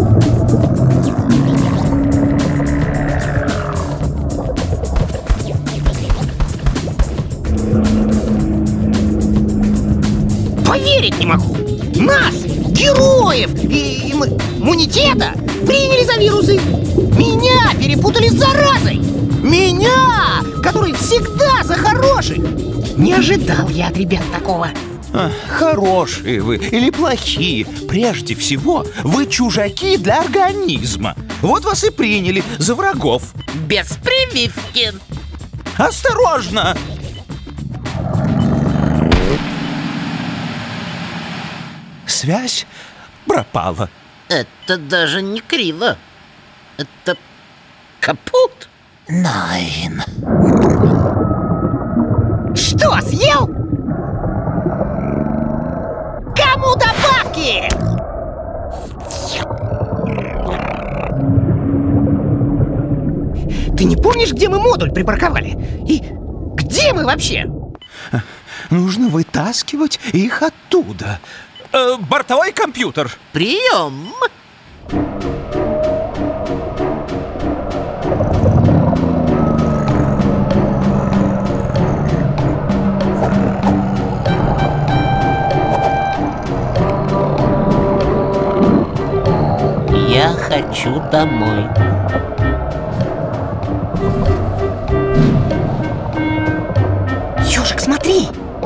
Поверить не могу! Нас, героев и иммунитета, приняли за вирусы! Меня перепутали с заразой! Меня, который всегда за хороших! Не ожидал я от ребят такого. Хорошие вы или плохие, прежде всего, вы чужаки для организма. Вот вас и приняли за врагов. Без прививки. Осторожно! Связь пропала. Это даже не криво. Это капут. Найн. Что, съел? Кому добавки? Ты не помнишь, где мы модуль припарковали? И где мы вообще? Нужно вытаскивать их оттуда. Бортовой компьютер. Прием. Я хочу домой. Ёжик, смотри!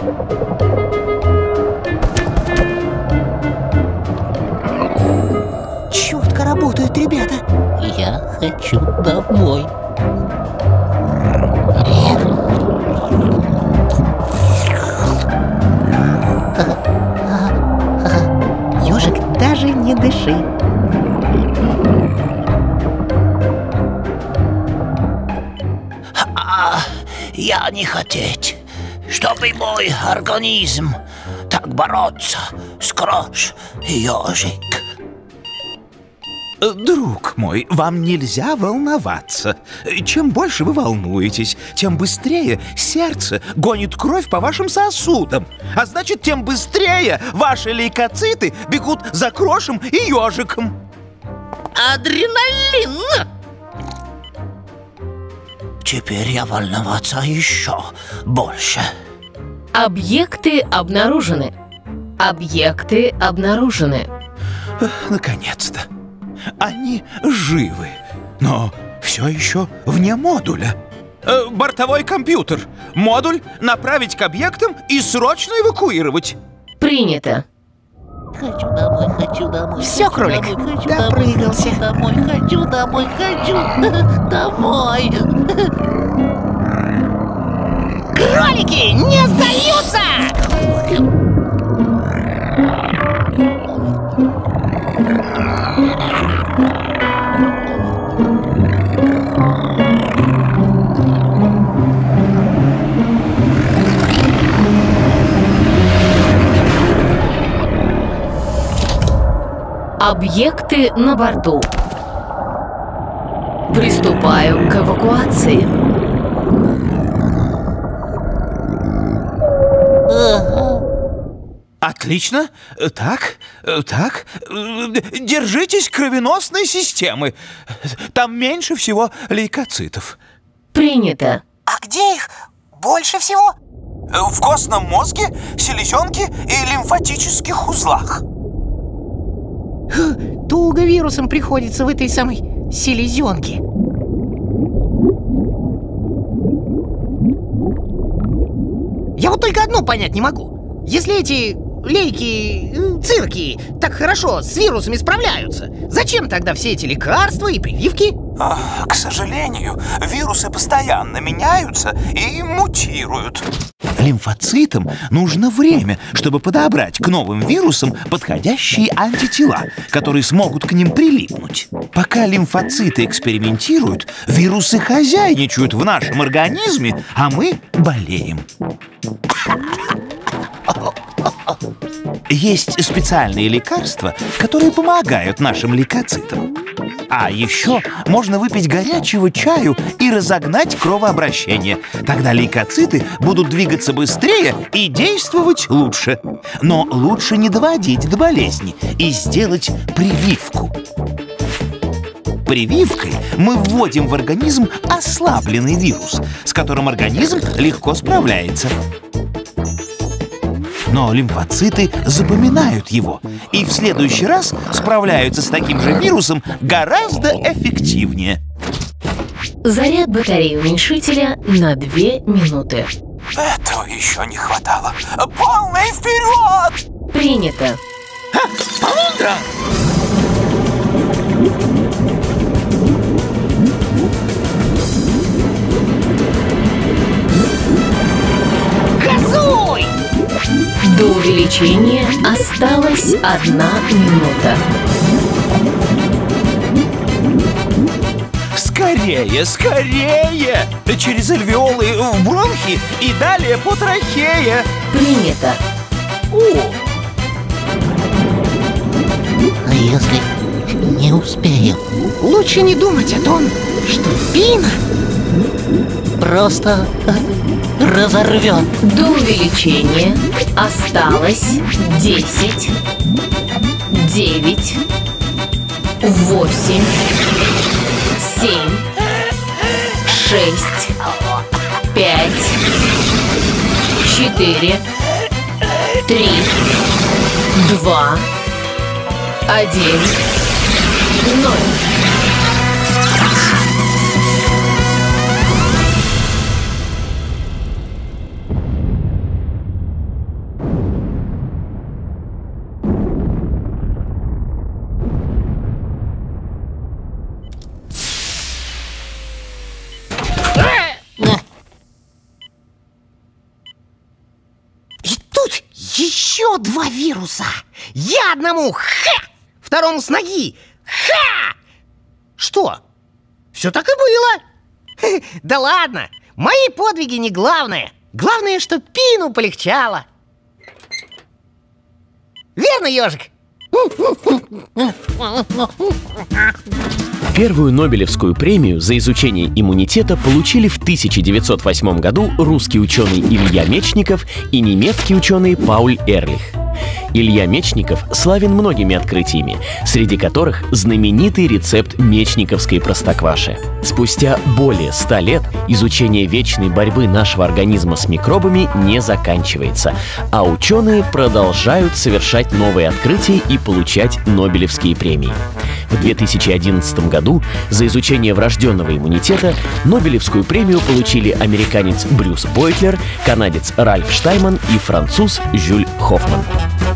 Четко работают ребята. Я хочу домой. Ёжик, даже не дыши. Я не хотеть, чтобы мой организм так бороться с Крош и Ежик. Друг мой, вам нельзя волноваться. Чем больше вы волнуетесь, тем быстрее сердце гонит кровь по вашим сосудам. А значит, тем быстрее ваши лейкоциты бегут за Крошем и Ежиком. Адреналин! Теперь я волноваться еще больше. Объекты обнаружены. Объекты обнаружены. Наконец-то. Они живы, но все еще вне модуля. Бортовой компьютер. Модуль направить к объектам и срочно эвакуировать. Принято. Хочу домой, хочу домой. Все, кролик, допрыгался. Домой, хочу домой, хочу домой. Кролики не сдаются! Объекты на борту. Приступаю к эвакуации. Отлично. Так. Держитесь кровеносной системы. Там меньше всего лейкоцитов. Принято. А где их больше всего? В костном мозге, селезенке и лимфатических узлах. Туго вирусом приходится в этой самой селезенке. Я вот только одно понять не могу. Если эти лейки, цирки так хорошо с вирусами справляются, зачем тогда все эти лекарства и прививки? К сожалению, вирусы постоянно меняются и мутируют. Лимфоцитам нужно время, чтобы подобрать к новым вирусам подходящие антитела, которые смогут к ним прилипнуть. Пока лимфоциты экспериментируют, вирусы хозяйничают в нашем организме, а мы болеем. Есть специальные лекарства, которые помогают нашим лейкоцитам. А еще можно выпить горячего чаю и разогнать кровообращение. Тогда лейкоциты будут двигаться быстрее и действовать лучше. Но лучше не доводить до болезни и сделать прививку. Прививкой мы вводим в организм ослабленный вирус, с которым организм легко справляется. Но лимфоциты запоминают его и в следующий раз справляются с таким же вирусом гораздо эффективнее. Заряд батареи уменьшителя на 2 минуты. Этого еще не хватало. Полный вперед! Принято. Полундра! Газуй! До увеличения осталась 1 минута. Скорее, скорее! Через альвеолы в бронхи и далее по трахее. Принято. А если не успеем? Лучше не думать о том, что Пина Просто разорвет. До увеличения осталось 10, 9, 8, 7, 6, 5, 4, 3, 2, 1, 0. Еще 2 вируса. Я одному ха! Второму с ноги ха! Что? Все так и было. Да ладно, мои подвиги не главное. Главное, что Пину полегчало. Верно, ежик? Первую Нобелевскую премию за изучение иммунитета получили в 1908 году русский ученый Илья Мечников и немецкий ученый Пауль Эрлих. Илья Мечников славен многими открытиями, среди которых знаменитый рецепт мечниковской простокваши. Спустя более 100 лет изучение вечной борьбы нашего организма с микробами не заканчивается, а ученые продолжают совершать новые открытия и получать Нобелевские премии. В 2011 году за изучение врожденного иммунитета Нобелевскую премию получили американец Брюс Бойтлер, канадец Ральф Штайнман и француз Жюль Хоффман.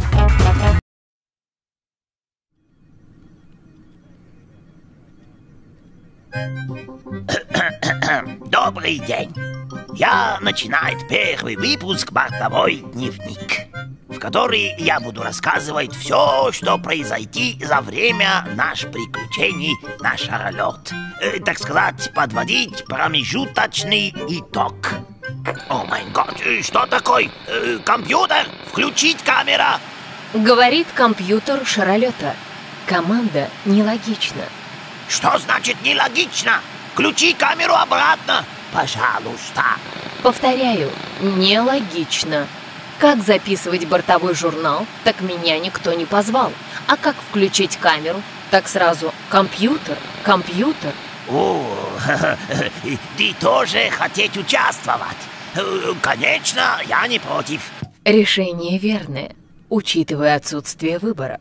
Добрый день. Начинает первый выпуск «Бортовой дневник», в который я буду рассказывать все, что произойти за время наших приключений на шаролет. Так сказать, подводить промежуточный итог. О май гад, что такое? Компьютер? Включить камера? Говорит компьютер шаролета. Команда нелогична. Что значит нелогично? Включи камеру обратно, пожалуйста. Повторяю, нелогично. Как записывать бортовой журнал, так меня никто не позвал. А как включить камеру, так сразу компьютер. О, ты тоже хотеть участвовать? Конечно, я не против. Решение верное, учитывая отсутствие выбора.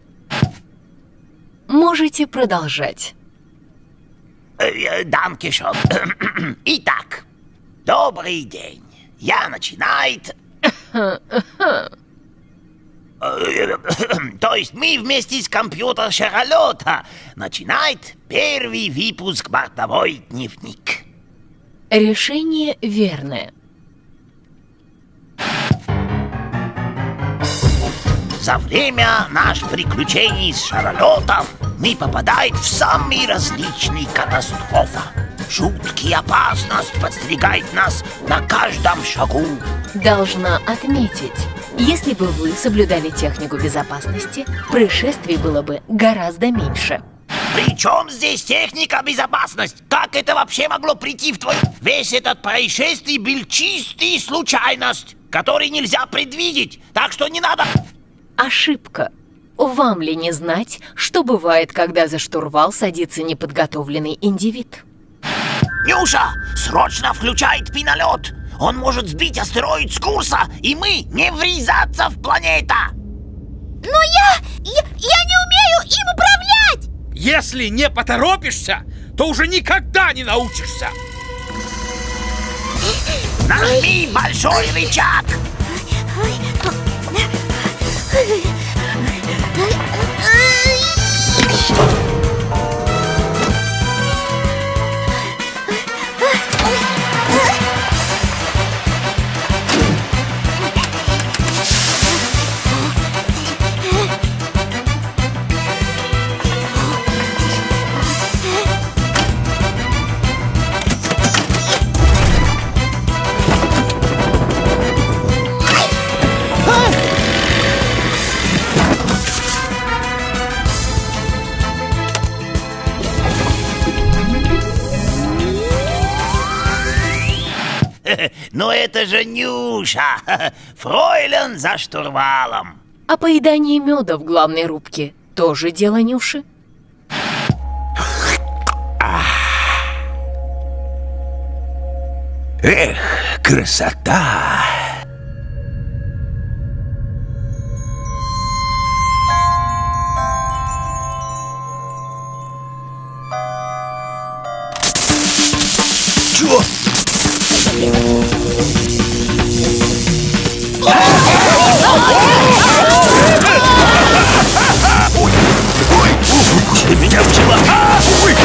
Можете продолжать. Данкишон. Итак, добрый день. Начинает. То есть мы вместе с компьютером шаролета начинает первый выпуск «Бортовой дневник». Решение верное. За время наших приключений с шаролетов мы попадаем в самые различные катастрофы. Жуткие опасности подстерегают нас на каждом шагу. Должна отметить, если бы вы соблюдали технику безопасности, происшествий было бы гораздо меньше. При чем здесь техника безопасности? Как это вообще могло прийти в твой... Весь этот происшествий был чистый случайность, который нельзя предвидеть, так что не надо... Ошибка. Вам ли не знать, что бывает, когда за штурвал садится неподготовленный индивид? Нюша, срочно включает пинолет. Он может сбить астероид с курса, и мы не врезаться в планету. Но я не умею им управлять. Если не поторопишься, то уже никогда не научишься. Нажми большой рычаг. Но это же Нюша! Фройлен за штурвалом! А поедание меда в главной рубке тоже дело Нюши? Эх, красота! Чего? Ой, меня пчела! Ой!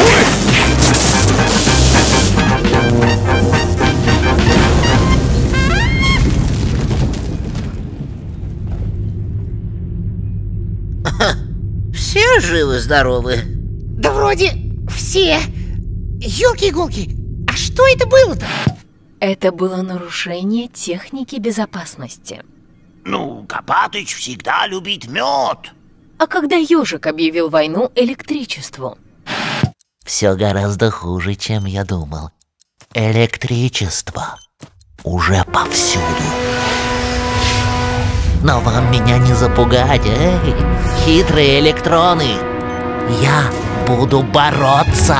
Все живы-здоровы? Да вроде все. Ёлки-иголки, а что это было-то? Это было нарушение техники безопасности. Ну, Копатыч всегда любит мед. А когда ежик объявил войну электричеству? Все гораздо хуже, чем я думал. Электричество уже повсюду. Но вам меня не запугать, эй, хитрые электроны. Я буду бороться.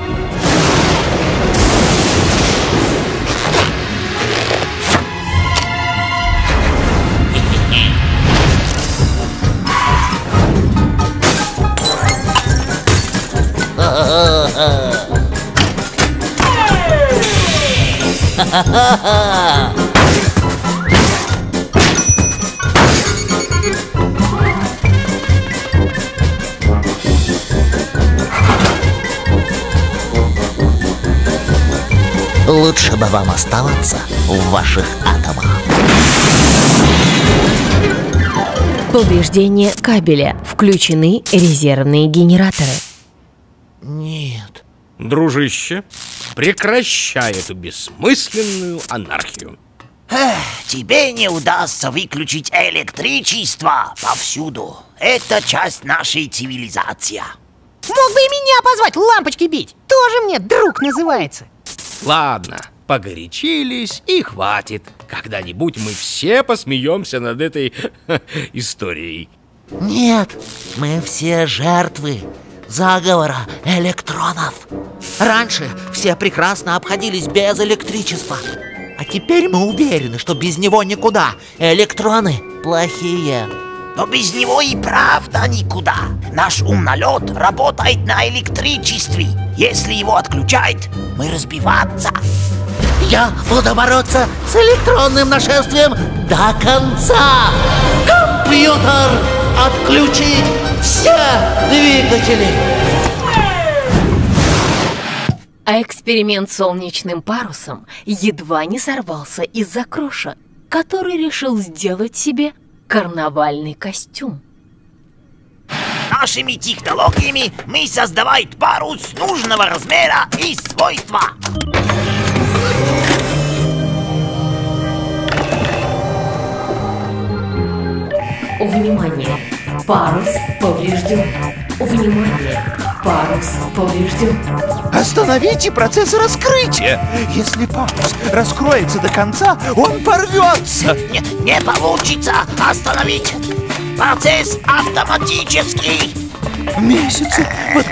Лучше бы вам оставаться в ваших атомах. Повреждение кабеля. Включены резервные генераторы. Нет. Дружище, прекращай эту бессмысленную анархию. Тебе не удастся выключить электричество повсюду. Это часть нашей цивилизации. Мог бы и меня позвать лампочки бить. Тоже мне друг называется. Ладно, погорячились и хватит. Когда-нибудь мы все посмеемся над этой историей. Нет, мы все жертвы заговора электронов. Раньше все прекрасно обходились без электричества. А теперь мы уверены, что без него никуда. Электроны плохие. Но без него и правда никуда. Наш умнолет работает на электричестве. Если его отключают, мы разбиваться. Я буду бороться с электронным нашествием до конца. Компьютер, отключить все двигатели. А эксперимент с солнечным парусом едва не сорвался из-за Кроша, который решил сделать себе карнавальный костюм. Нашими технологиями мы создаваем парус нужного размера и свойства. Внимание! Парус поврежден. Внимание! Парус поврежден. Остановите процесс раскрытия. Если парус раскроется до конца, он порвется. Не получится остановить. Процесс автоматический. Месяцы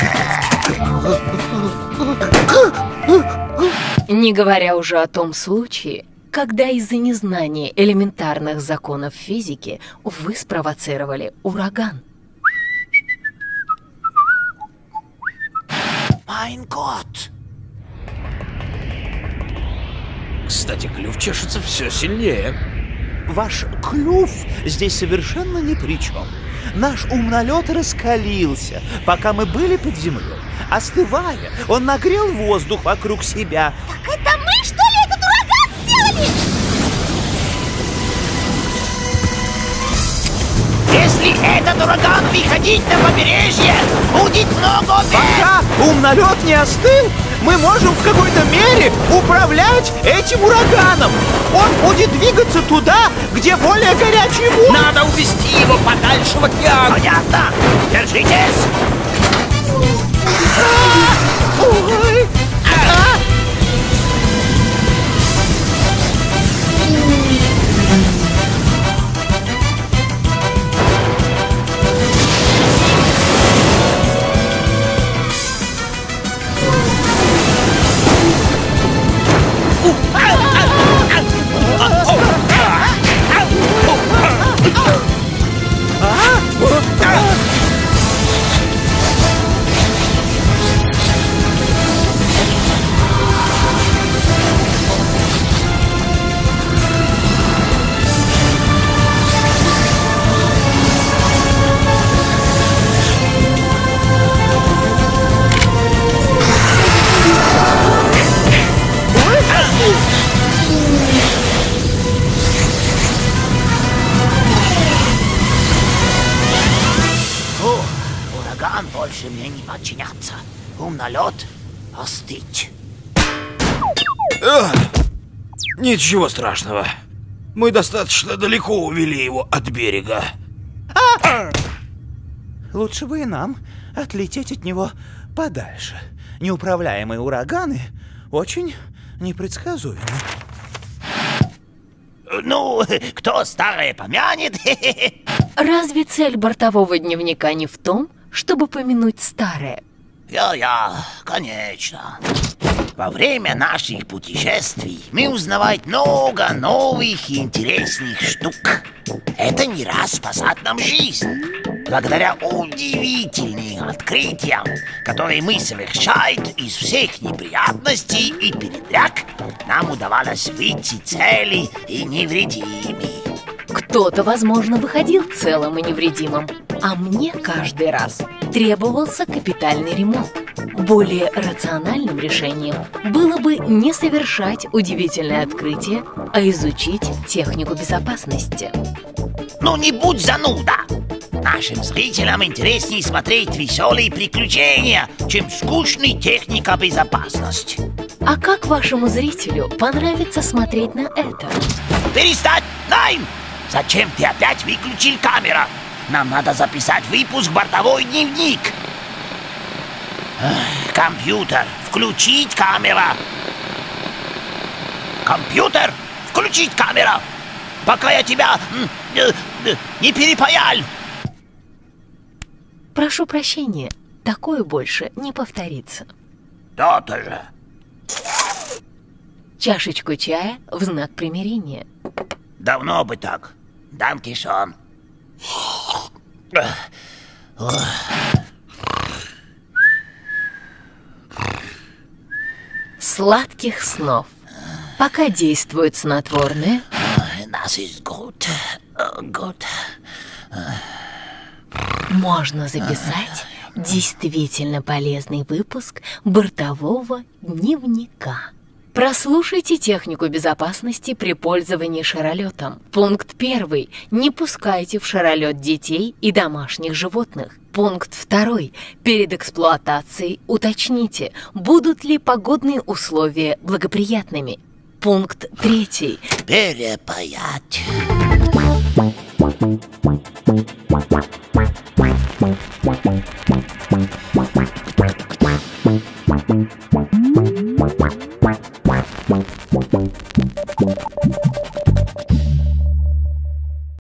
подготовки. Не говоря уже о том случае, когда из-за незнания элементарных законов физики вы спровоцировали ураган. Майн год. Кстати, клюв чешется все сильнее. Ваш клюв здесь совершенно ни при чем. Наш умнолет раскалился, пока мы были под землей. Остывая, он нагрел воздух вокруг себя. Так это мы, что ли, этот ураган сделали? Если этот ураган выходить на побережье, будет много бед. Пока умнолет не остыл, мы можем в какой-то мере управлять этим ураганом. Он будет двигаться туда, где более горячий воздух. Надо увести его подальше в океан. Понятно. Держитесь. Ой! Ураган больше мне не подчиняться. Умнолет остыть. Ничего страшного. Мы достаточно далеко увели его от берега. лучше бы и нам отлететь от него подальше. Неуправляемые ураганы очень непредсказуемы. Ну, кто старое помянет? Разве цель бортового дневника не в том, чтобы помянуть старое? Конечно. Во время наших путешествий мы узнаваем много новых и интересных штук. Это не раз спасает нам жизнь. Благодаря удивительным открытиям, которые мы совершаем из всех неприятностей и передряг, нам удавалось выйти цели и невредимыми. Кто-то, возможно, выходил целым и невредимым, а мне каждый раз требовался капитальный ремонт. Более рациональным решением было бы не совершать удивительное открытие, а изучить технику безопасности. Ну не будь зануда! Нашим зрителям интереснее смотреть веселые приключения, чем скучная техника безопасности. А как вашему зрителю понравится смотреть на это? Перестань! Найм! Зачем ты опять выключил камеру? Нам надо записать выпуск «Бортовой дневник». Компьютер, включить камеру. Компьютер, включить камеру. Пока я тебя не перепаял. Прошу прощения, такое больше не повторится. То-то же. Чашечку чая в знак примирения. Давно бы так. Данкишон. Сладких снов. Пока действует снотворное. Das ist gut. Gut. Можно записать действительно полезный выпуск бортового дневника. Прослушайте технику безопасности при пользовании шаролетом. Пункт 1. Не пускайте в шаролет детей и домашних животных. Пункт 2. Перед эксплуатацией уточните, будут ли погодные условия благоприятными. Пункт 3. Перепаять.